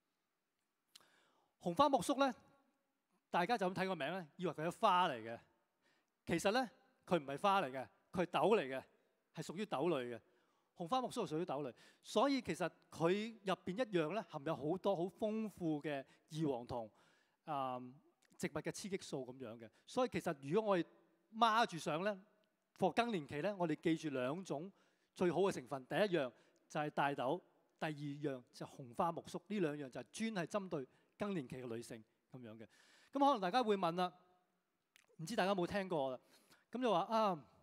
紅花苜蓿咧，大家就咁睇個名咧，以為佢係花嚟嘅。其實咧，佢唔係花嚟嘅，佢係豆嚟嘅，係屬於豆類嘅。紅花苜蓿係屬於豆類，所以其實佢入邊一樣咧，含有好多好豐富嘅異黃酮、植物嘅雌激素咁樣嘅。所以其實如果我哋孖住上咧，for更年期咧，我哋記住兩種最好嘅成分，第一樣就係大豆，第二樣就係紅花苜蓿。呢兩樣就係專係針對更年期嘅女性咁樣嘅。咁可能大家會問啦，唔知大家有冇聽過啦？咁就話啊，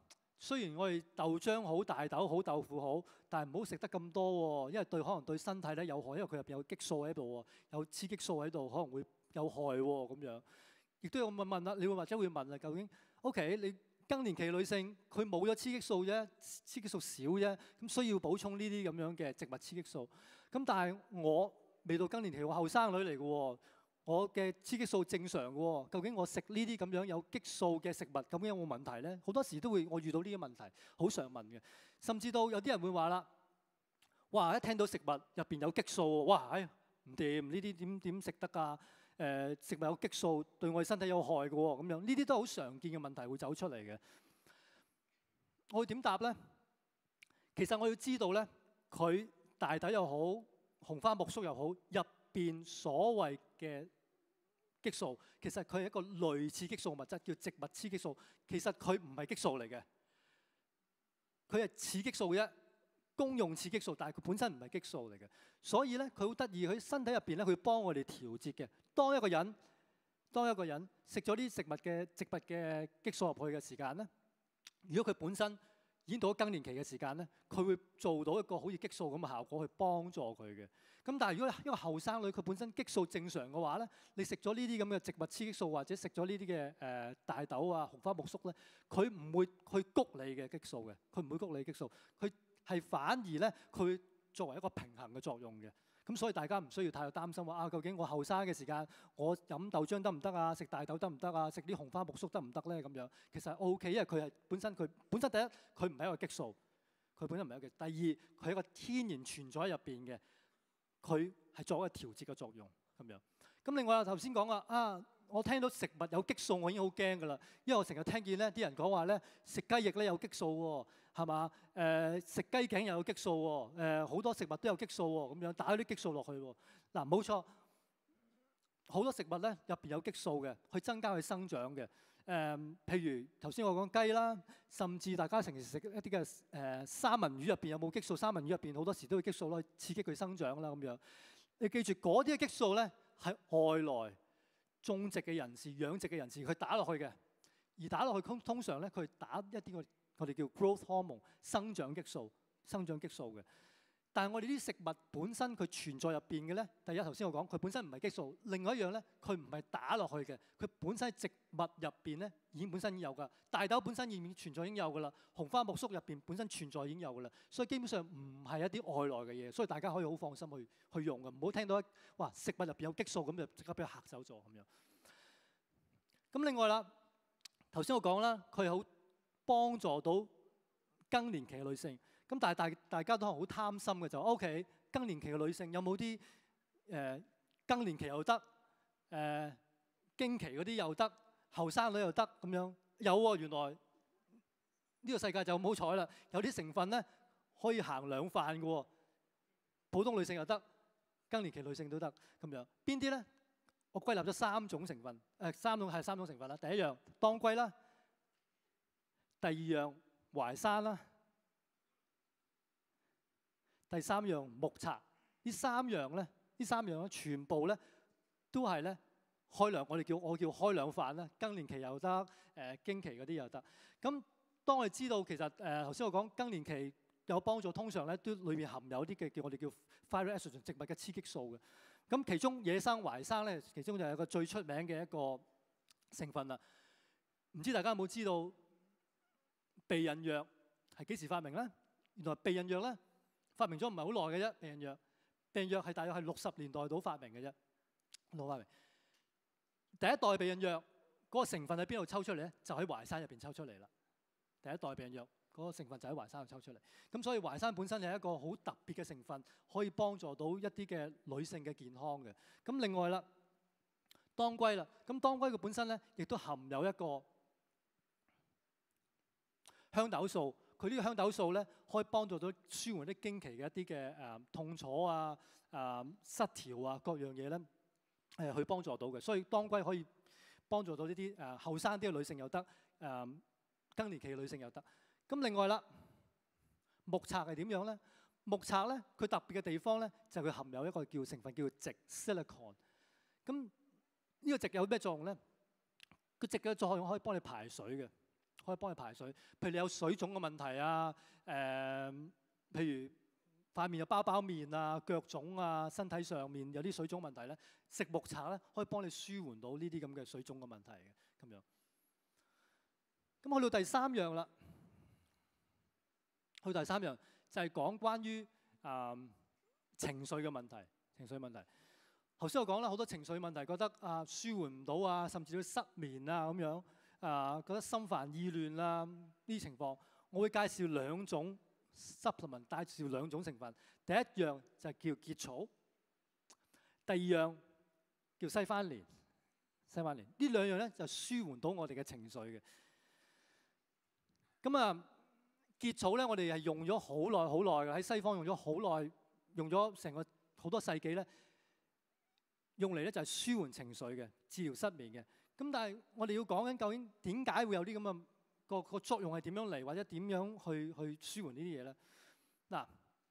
雖然我哋豆漿好、大豆好、豆腐好，但係唔好食得咁多喎，因為可能對身體咧有害，因為佢入邊有激素喺度喎，有雌激素喺度，可能會有害喎咁樣。亦都有問啦，你會或者會問啦，究竟 OK 你更年期女性佢冇咗雌激素啫，雌激素少啫，咁需要補充呢啲咁樣嘅植物雌激素。咁但係我未到更年期，我後生女嚟嘅喎。我嘅雌激素正常嘅喎，究竟我食呢啲咁樣有激素嘅食物，究竟有冇問題咧？好多時都會我遇到呢啲問題，好常問嘅。甚至到有啲人會話啦，哇！一聽到食物入邊有激素喎，哇！唔掂，呢啲點食得㗎？食物有激素對我哋身體有害嘅喎，咁樣呢啲都好常見嘅問題會走出嚟嘅。我會點答咧？其實我要知道咧，佢大豆又好，紅花木粟又好，入邊所謂嘅激素，其實佢係一個類似激素物質，叫植物雌激素。其實佢唔係激素嚟嘅，佢係雌激素嘅啫，公用雌激素，但係佢本身唔係激素嚟嘅。所以咧，佢好得意，佢身體入邊咧，佢幫我哋調節嘅。當一個人食咗啲植物嘅激素入去嘅時間咧，如果佢本身已經到咗更年期嘅時間咧，佢會做到一個好似激素咁嘅效果去幫助佢嘅。咁但係如果一個後生女佢本身激素正常嘅話咧，你食咗呢啲咁嘅植物雌激素或者食咗呢啲嘅大豆啊、紅花木粟咧，佢唔會去谷你嘅激素嘅，佢唔會谷你激素，佢係反而咧佢會作為一個平衡嘅作用嘅。咁所以大家唔需要太擔心話究竟我後生嘅時間我飲豆漿得唔得啊？食大豆得唔得啊？食啲紅花木粟得唔得咧？咁樣其實 OK，因為佢係本身第一佢唔係一個激素，佢本身唔係一個。第二佢係一個天然存在喺入邊嘅，佢係作一個調節嘅作用咁樣。咁另外頭先講話我聽到食物有激素，我已經好驚㗎啦，因為我成日聽見咧啲人講話咧食雞翼咧有激素喎，係嘛？食雞頸又有激素喎，好多食物都有激素喎，咁樣打咗啲激素落去喎。嗱，冇錯，好多食物咧入邊有激素嘅，去增加佢生長嘅。譬如頭先我講雞啦，甚至大家成日食一啲嘅三文魚入邊有冇激素？三文魚入邊好多時都有激素咯，刺激佢生長啦咁樣。你記住嗰啲嘅激素咧係外來種植嘅人士、養殖嘅人士佢打落去嘅，而打落去通常咧佢打一啲我哋叫 growth hormone 生長激素嘅。但係我哋啲食物本身佢存在入邊嘅咧，第一頭先我講佢本身唔係激素，另外一樣咧佢唔係打落去嘅，佢本身喺植物入邊咧已經本身已經有㗎。大豆本身已經存在已經有㗎啦，紅花木粟入邊本身存在已經有㗎啦，所以基本上唔係一啲外來嘅嘢，所以大家可以好放心去用㗎，唔好聽到哇食物入邊有激素咁就即刻俾佢嚇走咗咁樣。咁另外啦，頭先我講啦，佢好幫助到更年期嘅女性。咁但係大家都係好貪心嘅就 OK， 更年期嘅女性有冇啲更年期又得，經期嗰啲又得，後生女又得咁樣？有喎，原來呢個世界就咁好彩啦，有啲成分咧可以行兩飯嘅喎，普通女性又得，更年期女性都得咁樣。邊啲咧？我歸納咗三種成分，三種成分啦。第一樣當歸啦，第二樣淮山啦。第三樣木柴，呢三樣咧，全部咧都係咧開兩，我叫開兩飯啦。更年期又得，經期嗰啲又得。咁當我哋知道其實頭先我講更年期有幫助，通常咧都裏面含有啲嘅我哋叫 phytoestrogen 植物嘅雌激素嘅。咁其中野生淮山咧，其中就係一個最出名嘅一個成分啦。唔知大家有冇知道避孕藥係幾時發明咧？原來避孕藥咧發明咗唔係好耐嘅啫，避孕藥係大約係60年代到發明嘅啫，發明。第一代避孕藥嗰個成分喺邊度抽出嚟咧？就喺淮山入邊抽出嚟啦。第一代避孕藥嗰個成分就喺淮山度抽出嚟。咁所以淮山本身係一個好特別嘅成分，可以幫助到一啲嘅女性嘅健康嘅。咁另外啦，當歸啦，咁當歸佢本身咧亦都含有一個香豆素。佢呢個香豆素咧，可以幫助到舒緩啲經期嘅一啲嘅痛楚啊、失調啊各樣嘢咧，去幫助到嘅。所以當歸可以幫助到呢啲後生啲嘅女性又得，更年期嘅女性又得。咁另外啦，木柴係點樣咧？木柴咧，佢特別嘅地方咧，就係佢含有一個成分叫矽 silicon。咁呢個矽有咩作用咧？個矽嘅作用可以幫你排水嘅。 可以幫你排水。譬如你有水腫嘅問題啊，譬如塊面有包包面啊、腳腫啊、身體上面有啲水腫問題咧，食木橙咧可以幫你舒緩到呢啲咁嘅水腫嘅問題嘅咁樣。咁去到第三樣啦，去到第三樣就係講關於情緒嘅問題，情緒問題。頭先我講啦，好多情緒問題，覺得舒緩唔到啊，甚至到失眠啊咁樣，覺得心煩意亂啊呢啲情況，我會介紹兩種 supplement， 介紹兩種成分。第一樣就係叫結草，第二樣叫西番蓮。西番蓮呢兩樣咧就舒緩到我哋嘅情緒嘅。咁結草咧，我哋係用咗好耐好耐嘅，喺西方用咗好耐，用咗成個好多世紀咧。用嚟咧就係舒緩情緒嘅，治療失眠嘅。咁但係我哋要講緊究竟點解會有啲咁嘅個作用係點樣嚟，或者點樣去舒緩呢啲嘢咧？嗱，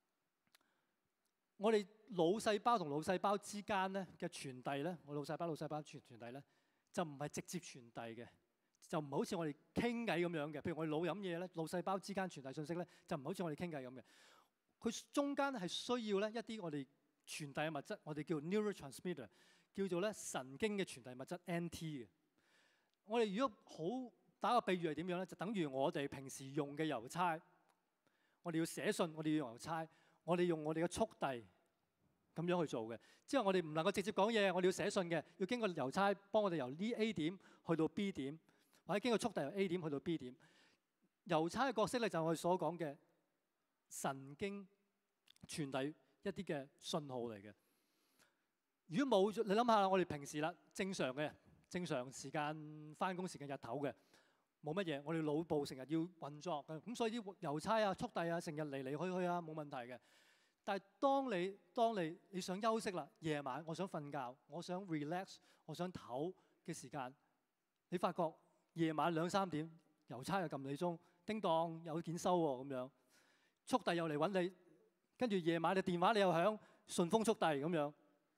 我哋腦細胞同腦細胞之間咧嘅傳遞咧，我腦細胞傳遞咧就唔係直接傳遞嘅，就唔係好似我哋傾偈咁樣嘅。譬如我哋腦飲嘢咧，腦細胞之間傳遞信息咧就唔係好似我哋傾偈咁嘅。佢中間係需要咧一啲我哋傳遞嘅物質，我哋叫 neurotransmitter， 叫做咧神經嘅傳遞物質 NT 嘅。我哋如果好打個比喻係點樣咧？就等於我哋平時用嘅郵差，我哋要寫信，我哋要用郵差，我哋用我哋嘅速遞咁樣去做嘅。即係我哋唔能夠直接講嘢，我哋要寫信嘅，要經過郵差幫我哋由呢 A 點去到 B 點，或者經過速遞由 A 點去到 B 點。郵差嘅角色咧就係我哋所講嘅神經傳遞一啲嘅信號嚟嘅。如果冇，你諗下，我哋平時啦，正常時間翻工時間日頭嘅，冇乜嘢，我哋腦部成日要運作嘅，咁所以啲郵差啊、速遞啊，成日嚟嚟去去啊，冇問題嘅。但係當你想休息啦，夜晚我想瞓覺，我想 relax， 我想唞嘅時間，你發覺夜晚2、3點，郵差又撳你鐘，叮當有件收喎咁樣，速遞又嚟揾你。跟住夜晚你電話你又響，順豐速遞咁樣，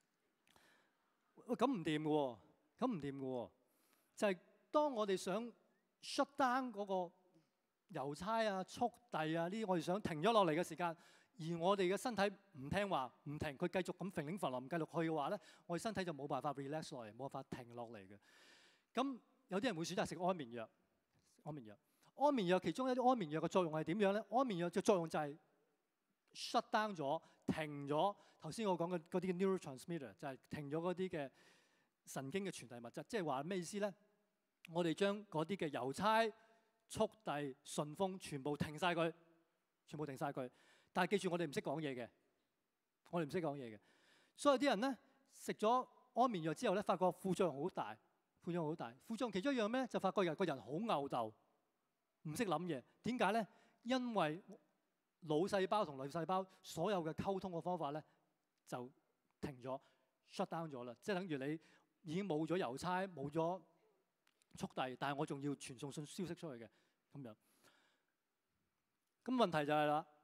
咁唔掂嘅喎，咁唔掂嘅喎，就係當我哋想 shut down 嗰個郵差啊、速遞啊呢啲，我哋想停咗落嚟嘅時間，而我哋嘅身體唔聽話，唔停，佢繼續咁揈揈臨繼續去嘅話咧，我哋身體就冇辦法 relax 落嚟，冇辦法停落嚟嘅。咁有啲人會選擇食安眠藥，安眠藥其中一啲安眠藥嘅作用係點樣咧？安眠藥嘅作用就係shut down 咗，停咗頭先我講嘅嗰啲 neurotransmitter， 就係停咗嗰啲嘅神經嘅傳遞物質。即係話咩意思咧？我哋將嗰啲嘅郵差、速遞、順豐全部停晒佢，但係記住我哋唔識講嘢嘅，所以啲人咧食咗安眠藥之後咧，發覺副作用好大。副作用其中一樣咩？就發覺個人好吽哣，唔識諗嘢。點解咧？因為腦細胞同類細胞所有嘅溝通嘅方法咧就停咗 shut down 咗啦，即係等於你已經冇咗郵差冇咗速遞，但係我仲要傳送信消息出去嘅咁樣。咁問題就係啦，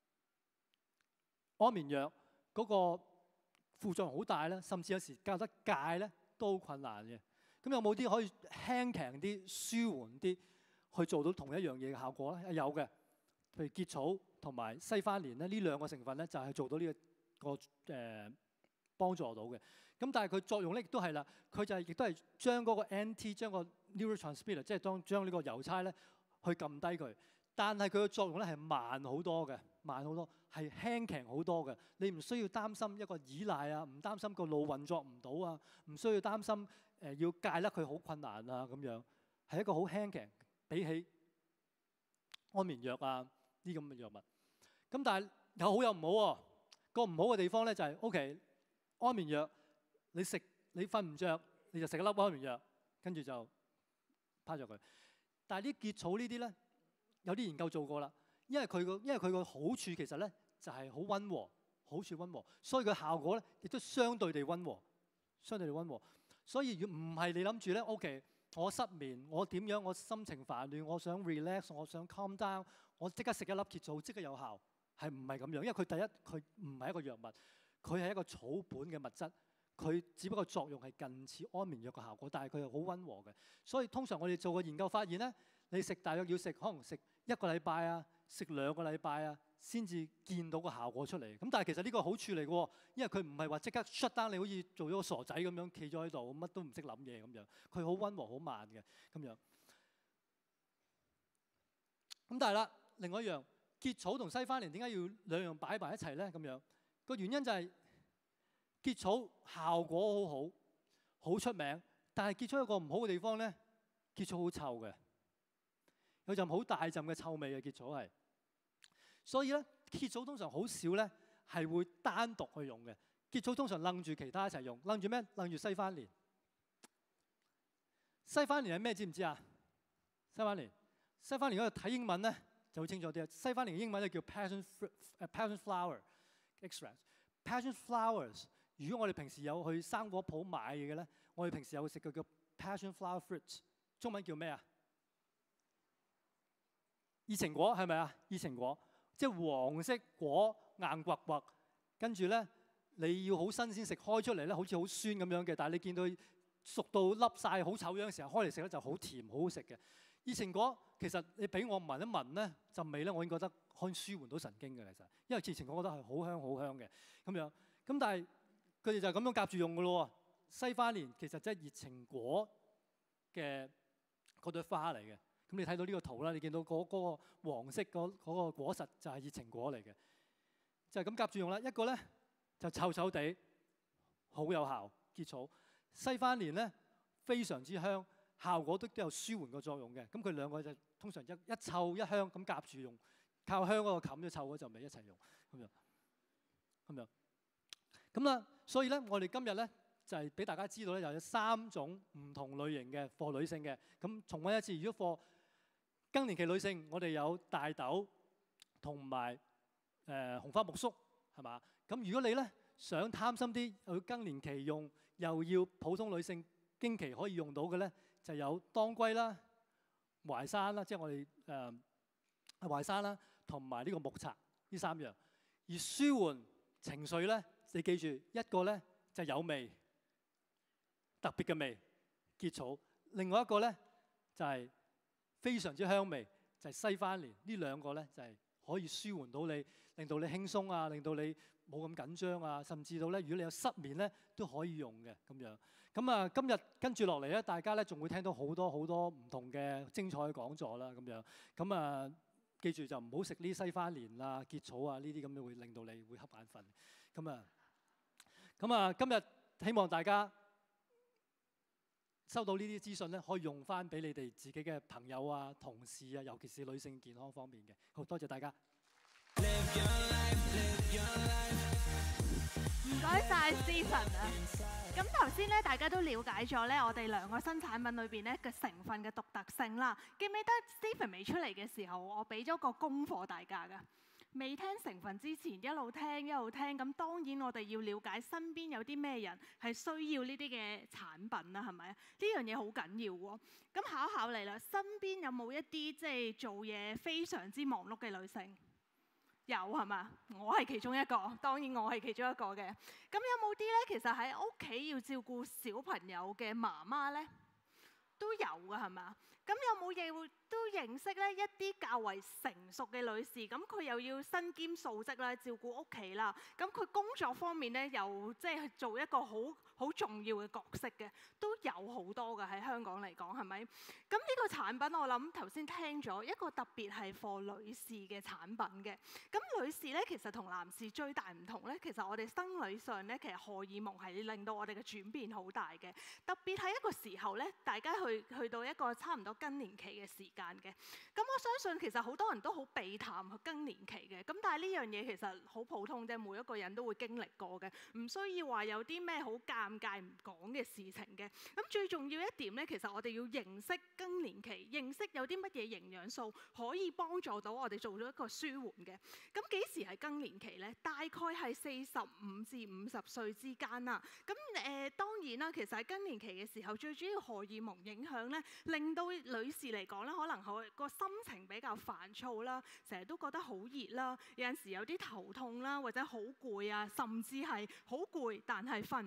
安眠藥嗰個副作用好大咧，甚至有時教得戒咧都好困難嘅。咁有冇啲可以輕強啲、舒緩啲去做到同一樣嘢嘅效果咧？有嘅，譬如結草同埋西番蓮咧，呢兩個成分咧就係做到呢個幫助到嘅。咁但係佢作用咧亦都係啦，佢就係亦都係將嗰個 NT 將個 neurotransmitter 即係將呢個郵差咧去撳低佢。但係佢嘅作用咧係慢好多嘅，係輕強好多嘅。你唔需要擔心一個依賴啊，唔擔心個腦運作唔到啊，唔需要擔心要戒甩佢好困難啊咁樣，係一個好輕強比起安眠藥啊呢咁嘅藥物。咁但係有好有唔好喎。個唔好嘅地方咧就係 OK， 安眠藥你食你瞓唔着，你就食一粒安眠藥，跟住就趴咗佢。但係啲結草呢啲咧，有啲研究做過啦，因為佢個好處其實咧就係好溫和，所以佢效果咧亦都相對地溫和。所以如果唔係你諗住咧 ，OK， 我失眠，我點樣，我心情煩亂，我想 relax， 我想 calm down， 我即刻食一粒結草即刻有效，係唔係咁樣？因為佢第一佢唔係一個藥物，佢係一個草本嘅物質， 佢只不過作用係近似安眠藥嘅效果，但係佢係好溫和嘅。所以通常我哋做個研究發現咧，你食大約要食可能食1個禮拜啊，食2個禮拜啊，先至見到個效果出嚟。咁但係其實呢個好處嚟嘅喎，因為佢唔係話即刻 shut down，你好似做咗個傻仔咁樣企咗喺度，乜都唔識諗嘢咁樣。佢好溫和好慢嘅咁樣。咁但係啦，另外一樣結草同西番蓮點解要兩樣擺埋一齊咧？咁樣個原因就係結草效果好好，好出名，但係結草有個唔好嘅地方咧，結草好臭嘅，有陣好大陣嘅臭味嘅結草係。所以咧，結草通常好少咧係會單獨去用嘅。結草通常楞住其他一齊用，楞住咩？楞住西番蓮。西番蓮係咩？知唔知啊？西番蓮嗰個睇英文咧就好清楚啲啊。西番蓮嘅英文咧叫 passion flower extract。passion flowers， 如果我哋平時有去生果鋪買嘅咧，我哋平時有食嘅叫 passion flower fruits， 中文叫咩啊？熱情果係咪啊？熱情果即係黃色果硬刮刮，跟住咧你要好新鮮食，開出嚟咧好似好酸咁樣嘅，但係你見到熟到凹晒好醜樣嘅時候，開嚟食咧就好甜好好食嘅。熱情果其實你俾我聞一聞咧陣味咧，我已經覺得可以舒緩到神經嘅其實，因為熱情果我覺得係好香好香嘅咁樣。咁但係佢哋就係咁樣夾住用嘅咯喎。西番蓮其實即係熱情果嘅嗰朵花嚟嘅。咁你睇到呢個圖啦，你見到嗰個黃色嗰個果實就係熱情果嚟嘅，就係咁夾住用啦。一個咧就臭臭地，好有效結草。西番蓮咧非常之香，效果都有舒緩個作用嘅。咁佢兩個就通常一臭一香咁夾住用，靠香嗰個冚咗臭嗰陣味一齊用咁樣。咁啦，所以咧我哋今日咧就係俾大家知道咧，有3種唔同類型嘅貨女性嘅。咁重溫一次，如果貨更年期女性，我哋有大豆同埋紅花木梳，係嘛？咁如果你咧想貪心啲，又要更年期用，又要普通女性經期可以用到嘅咧，就有當歸啦、淮山啦，即係我哋淮山啦，同埋呢個木柴呢3樣。而舒緩情緒咧，你記住一個咧就有味，特別嘅味結草；另外一個咧就係非常之香味，就係西番蓮。呢兩個咧就係可以舒緩到你，令到你輕鬆啊，令到你冇咁緊張啊，甚至到咧如果你有失眠咧都可以用嘅咁樣。咁啊，今日跟住落嚟咧，大家咧仲會聽到好多唔同嘅精彩嘅講座啦咁樣。咁啊，記住就唔好食呢西番蓮啊、結草啊呢啲咁樣，會令到你會瞌眼瞓。咁啊，今日希望大家收到呢啲資訊咧，可以用翻俾你哋自己嘅朋友啊、同事啊，尤其是女性健康方面嘅。好多謝大家。 唔該晒 Stephen 啊！咁頭先咧，大家都了解咗咧，我哋兩個新產品裏邊咧嘅成分嘅獨特性啦。記唔記得 Stephen 未出嚟嘅時候，我俾咗個功課大家㗎？未聽成分之前，一路聽，咁當然我哋要了解身邊有啲咩人係需要呢啲嘅產品啦，係咪？呢樣嘢好緊要喎。咁考嚟啦，身邊有冇一啲即係做嘢非常之忙碌嘅女性？有係嘛？我係其中一個，當然我係其中一個嘅。咁有冇啲咧？其實喺屋企要照顧小朋友嘅媽媽咧，都有㗎係嘛？咁有冇嘢都認識咧一啲較為成熟嘅女士？咁佢又要身兼數職啦，照顧屋企啦。咁佢工作方面咧，又即係做一個好重要嘅角色嘅，都有好多嘅喺香港嚟講，係咪？咁呢個產品我諗頭先聽咗一個特別係 for 女士嘅產品嘅。咁女士咧其實同男士最大唔同咧，其實我哋生理上咧其實荷爾蒙係令到我哋嘅轉變好大嘅。特別喺一個時候咧，大家去到一個差唔多更年期嘅時間嘅。咁我相信其實好多人都好避談更年期嘅。咁但係呢樣嘢其實好普通啫，每一個人都會經歷過嘅，唔需要話有啲咩好尷尬唔講嘅事情嘅。咁最重要一點咧，其實我哋要認識更年期，認識有啲乜嘢營養素可以幫助到我哋做咗一個舒緩嘅。咁幾時係更年期咧？大概係45至50歲之間啦。咁當然啦，其實喺更年期嘅時候，最主要荷爾蒙影響咧，令到女士嚟講咧，可能個心情比較煩躁啦，成日都覺得好熱啦，有陣時有啲頭痛啦，或者好攰啊，甚至係好攰但係瞓唔到呢啲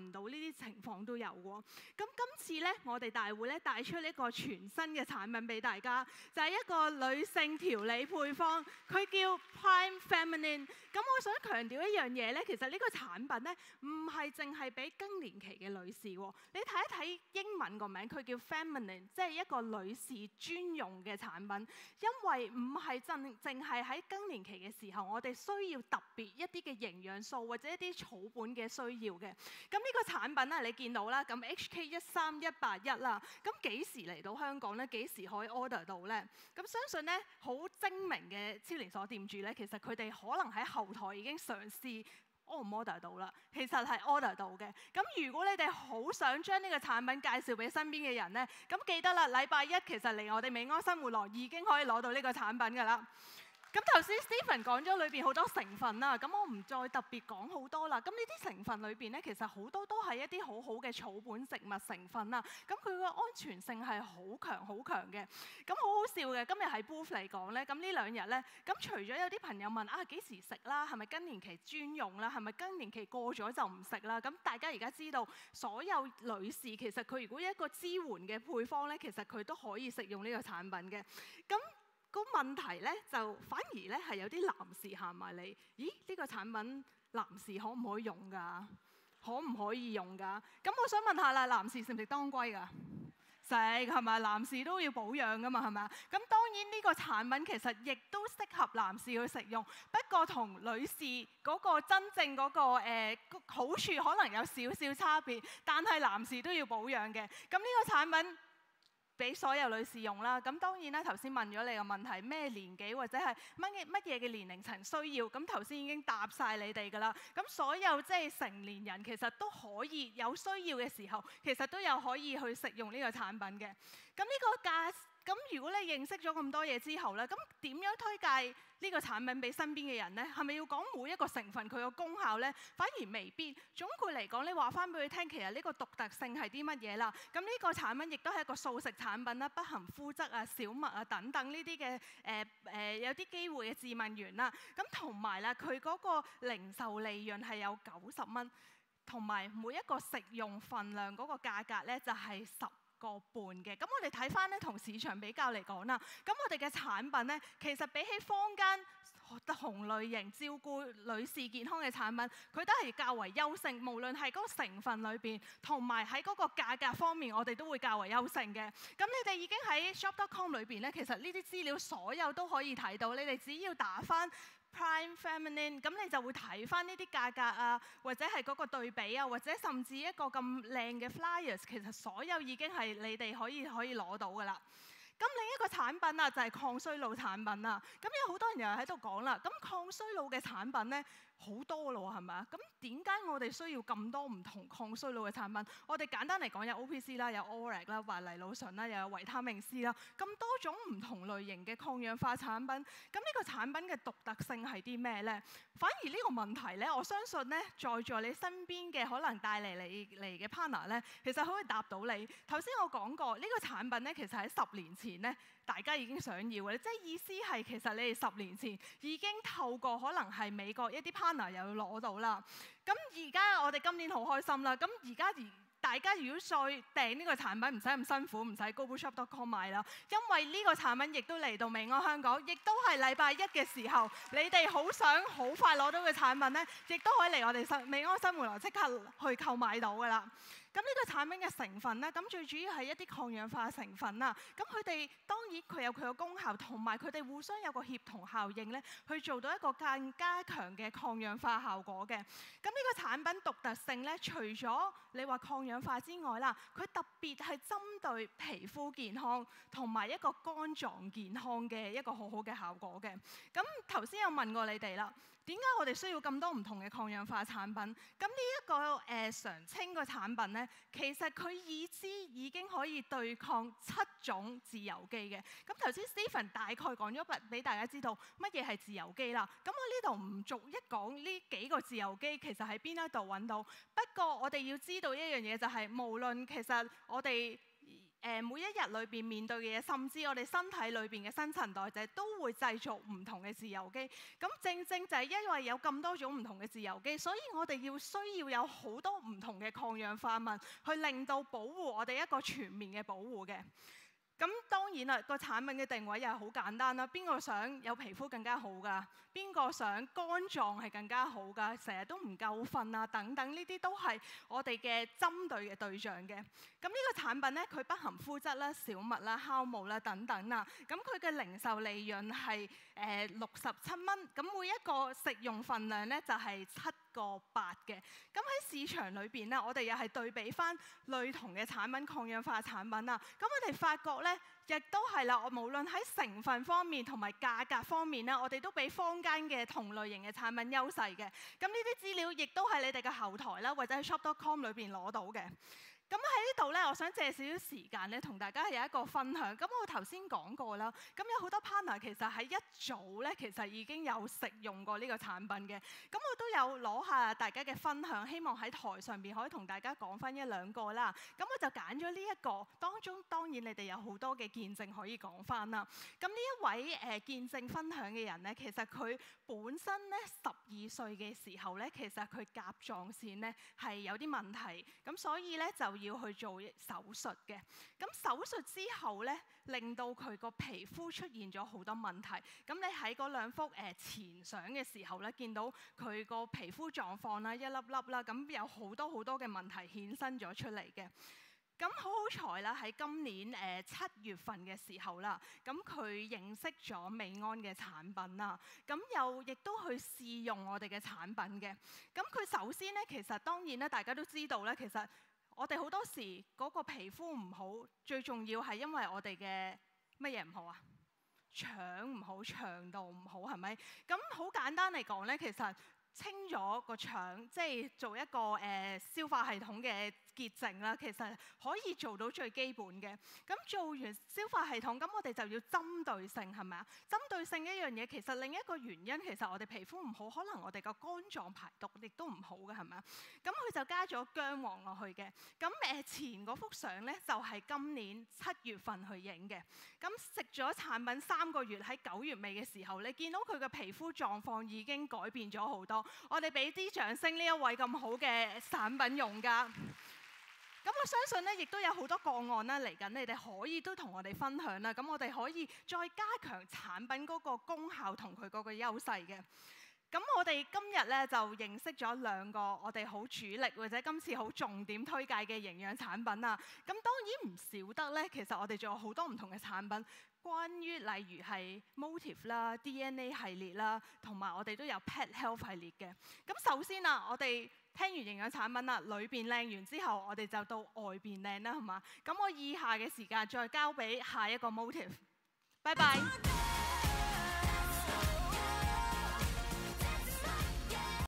啲情況都有喎。咁今次咧，我哋大會咧帶出呢個全新嘅產品俾大家，就係一個女性調理配方，佢叫 Prime Feminine。咁我想強調一樣嘢咧，其實呢個產品咧唔係淨係俾更年期嘅女士喎。你睇一睇英文個名，佢叫 Feminine， 即係一個女士專用嘅產品，因為唔係淨係喺更年期嘅時候，我哋需要特別一啲嘅營養素或者一啲草本嘅需要嘅。咁呢個產品咧，你見到啦，咁 HK13181啦，咁幾時嚟到香港咧？幾時可以 order 到咧？咁相信咧，好精明嘅超連鎖店主咧，其實佢哋可能喺後台已經嘗試 order 唔 order 到啦。其實係 order 到嘅。咁如果你哋好想將呢個產品介紹俾身邊嘅人咧，咁記得啦，禮拜一其實嚟我哋美安生活廊已經可以攞到呢個產品㗎啦。咁頭先 Stephen 講咗裏邊好多成分啦，咁我唔再特別講好多啦。咁呢啲成分裏邊咧，其實好多都係一啲好好嘅草本植物成分啦。咁佢個安全性係好強嘅。咁好好笑嘅，今日喺 booth 嚟講咧，咁呢兩日咧，咁除咗有啲朋友問啊幾時食啦，係咪更年期專用啦，係咪更年期過咗就唔食啦？咁大家而家知道，所有女士其實佢如果一個支援嘅配方咧，其實佢都可以食用呢個產品嘅。咁個問題咧就反而咧係有啲男士行埋嚟，咦？呢個產品男士可唔可以用㗎？可唔可以用㗎？咁我想問下啦，男士食唔食當歸㗎？食係咪？男士都要保養㗎嘛，係咪啊？咁當然呢個產品其實亦都適合男士去食用，不過同女士嗰個真正嗰個好處可能有少少差別，但係男士都要保養嘅。咁呢個產品俾所有女士用啦，咁當然啦，頭先問咗你個問題，咩年紀或者係乜嘢嘅年齡層需要，咁頭先已經答晒你哋㗎啦。咁所有即係成年人其實都可以有需要嘅時候，其實都有可以去食用呢個產品嘅。咁呢個價，咁如果你認識咗咁多嘢之後咧，咁點樣推介呢個產品俾身邊嘅人咧？係咪要講每一個成分佢個功效咧？反而未必。總括嚟講，你話翻俾佢聽，其實呢個獨特性係啲乜嘢啦？咁呢個產品亦都係一個素食產品啦，不含麩質啊、小麥啊等等呢啲嘅有啲機會嘅致敏原啦。咁同埋啦，佢嗰個零售利潤係有90蚊，同埋每一個食用份量嗰個價格咧就係10個半嘅。咁我哋睇翻咧同市場比較嚟講啦，咁我哋嘅產品咧，其實比起坊間同類型照顧女士健康嘅產品，佢都係較為優勝。無論係嗰個成分裏邊，同埋喺嗰個價格方面，我哋都會較為優勝嘅。咁你哋已經喺 shop.com 裏邊咧，其實呢啲資料所有都可以睇到。你哋只要打翻Prime Feminine， 咁你就會睇翻呢啲價格啊，或者係嗰個對比啊，或者甚至一個咁靚嘅 flyers， 其實所有已經係你哋可以攞到㗎啦。咁另一個產品啊，就係抗衰老產品啊。咁有好多人又喺度講啦，咁抗衰老嘅產品咧好多咯，係咪啊？咁點解我哋需要咁多唔同抗衰老嘅產品？我哋簡單嚟講，有 OPC 啦，有 ORAC 啦，華麗魯醇啦，又有維他命 C 啦，咁多種唔同類型嘅抗氧化產品。咁呢個產品嘅獨特性係啲咩咧？反而呢個問題咧，我相信咧，在座你身邊嘅可能帶嚟嘅 partner 咧，其實可以答到你。頭先我講過，呢個產品咧，其實喺10年前咧，大家已經想要嘅，即係意思係其實你哋10年前已經透過可能係美國一啲 partner 又攞到啦。咁而家我哋今年好開心啦。咁而家大家如果再訂呢個產品，唔使咁辛苦，唔使 GoBoShop.com 買啦，因為呢個產品亦都嚟到美安香港，亦都係禮拜一嘅時候，你哋好想好快攞到嘅產品咧，亦都可以嚟我哋美安生活廊即刻去購買到㗎啦。咁呢個產品嘅成分咧，咁最主要係一啲抗氧化成分啦。咁佢哋當然佢有佢嘅功效，同埋佢哋互相有個協同效應咧，去做到一個更加強嘅抗氧化效果嘅。咁呢個產品獨特性咧，除咗你話抗氧化之外啦，佢特別係針對皮膚健康同埋一個肝臟健康嘅一個好好嘅效果嘅。咁頭先有問過你哋啦。點解我哋需要咁多唔同嘅抗氧化產品？咁呢一個常青個產品咧，其實佢已經可以對抗7種自由基嘅。咁頭先 Stephen 大概講咗俾大家知道乜嘢係自由基啦。咁我呢度唔逐一講呢幾個自由基其實喺邊一度揾到。不過我哋要知道一樣嘢就係，無論其實我哋每一日裏邊面對嘅嘢，甚至我哋身體裏邊嘅新陳代謝都會製造唔同嘅自由基。咁正正就係因為有咁多種唔同嘅自由基，所以我哋需要有好多唔同嘅抗氧化物去令到保護我哋一個全面嘅保護嘅。咁當然啦，個產品嘅定位又係好簡單啦。邊個想有皮膚更加好㗎？邊個想肝臟係更加好㗎？成日都唔夠瞓啊，等等呢啲都係我哋嘅針對嘅對象嘅。咁呢個產品咧，佢不含麩質啦、小麥啦、酵母啦等等啦。咁佢嘅零售利潤係67蚊。咁每一個食用份量咧就係7個8嘅。咁喺市場裏邊咧，我哋又係對比翻類同嘅產品、抗氧化產品啊。咁我哋發覺咧，亦都係啦。我無論喺成分方面同埋價格方面咧，我哋都比坊間嘅同類型嘅產品優勢嘅。咁呢啲資料亦都係你哋嘅後台啦，或者喺 shop.com 裏邊攞到嘅。咁喺呢度咧，我想借少少時間咧，同大家有一個分享。咁我頭先講過啦，咁有好多 partner 其實喺一早咧，其實已經有食用過呢個產品嘅。咁我都有攞下大家嘅分享，希望喺台上邊可以同大家講翻一兩個啦。咁我就揀咗呢一個，當中當然你哋有好多嘅見證可以講翻啦。咁呢一位見證分享嘅人咧，其實佢本身咧12歲嘅時候咧，其實佢甲狀腺咧係有啲問題，咁所以咧就要去做手術嘅。咁手術之後咧，令到佢個皮膚出現咗好多問題。咁你喺嗰兩幅前相嘅時候咧，見到佢個皮膚狀況啦，一粒粒啦，咁有好多好多嘅問題衍生咗出嚟嘅。咁好好彩啦！喺今年7月份嘅時候啦，咁佢認識咗美安嘅產品啦，咁又亦都去試用我哋嘅產品嘅。咁佢首先咧，其實當然咧，大家都知道咧，其實我哋好多時嗰個皮膚唔好，最重要係因為我哋嘅乜嘢唔好啊？腸唔好，腸道唔好，係咪？咁好簡單嚟講咧，其實清咗個腸，即係做一個消化系統嘅潔淨啦，其實可以做到最基本嘅。咁做完消化系統，咁我哋就要針對性，係咪啊？針對性一樣嘢，其實另一個原因，其實我哋皮膚唔好，可能我哋個肝臟排毒亦都唔好嘅，係咪啊？咁佢就加咗薑黃落去嘅。咁前嗰幅相咧，就係今年7月份去影嘅。咁食咗產品3個月，喺9月尾嘅時候，你見到佢嘅皮膚狀況已經改變咗好多。我哋俾啲掌聲呢一位咁好嘅產品用家。咁我相信咧，亦都有好多個案啦，嚟緊你哋可以都同我哋分享啦。咁我哋可以再加強產品嗰個功效同佢嗰個優勢嘅。咁我哋今日咧就認識咗2個我哋好主力或者今次好重點推介嘅營養產品啊。咁當然唔少得咧，其實我哋仲有好多唔同嘅產品，關於例如係 Motive 啦、DNA 系列啦，同埋我哋都有 Pet Health 系列嘅。咁首先啊，我哋聽完營養產品啦，裏邊靚完之後，我哋就到外邊靚啦，係嘛？咁我以下嘅時間再交俾下一個 Motive。拜拜。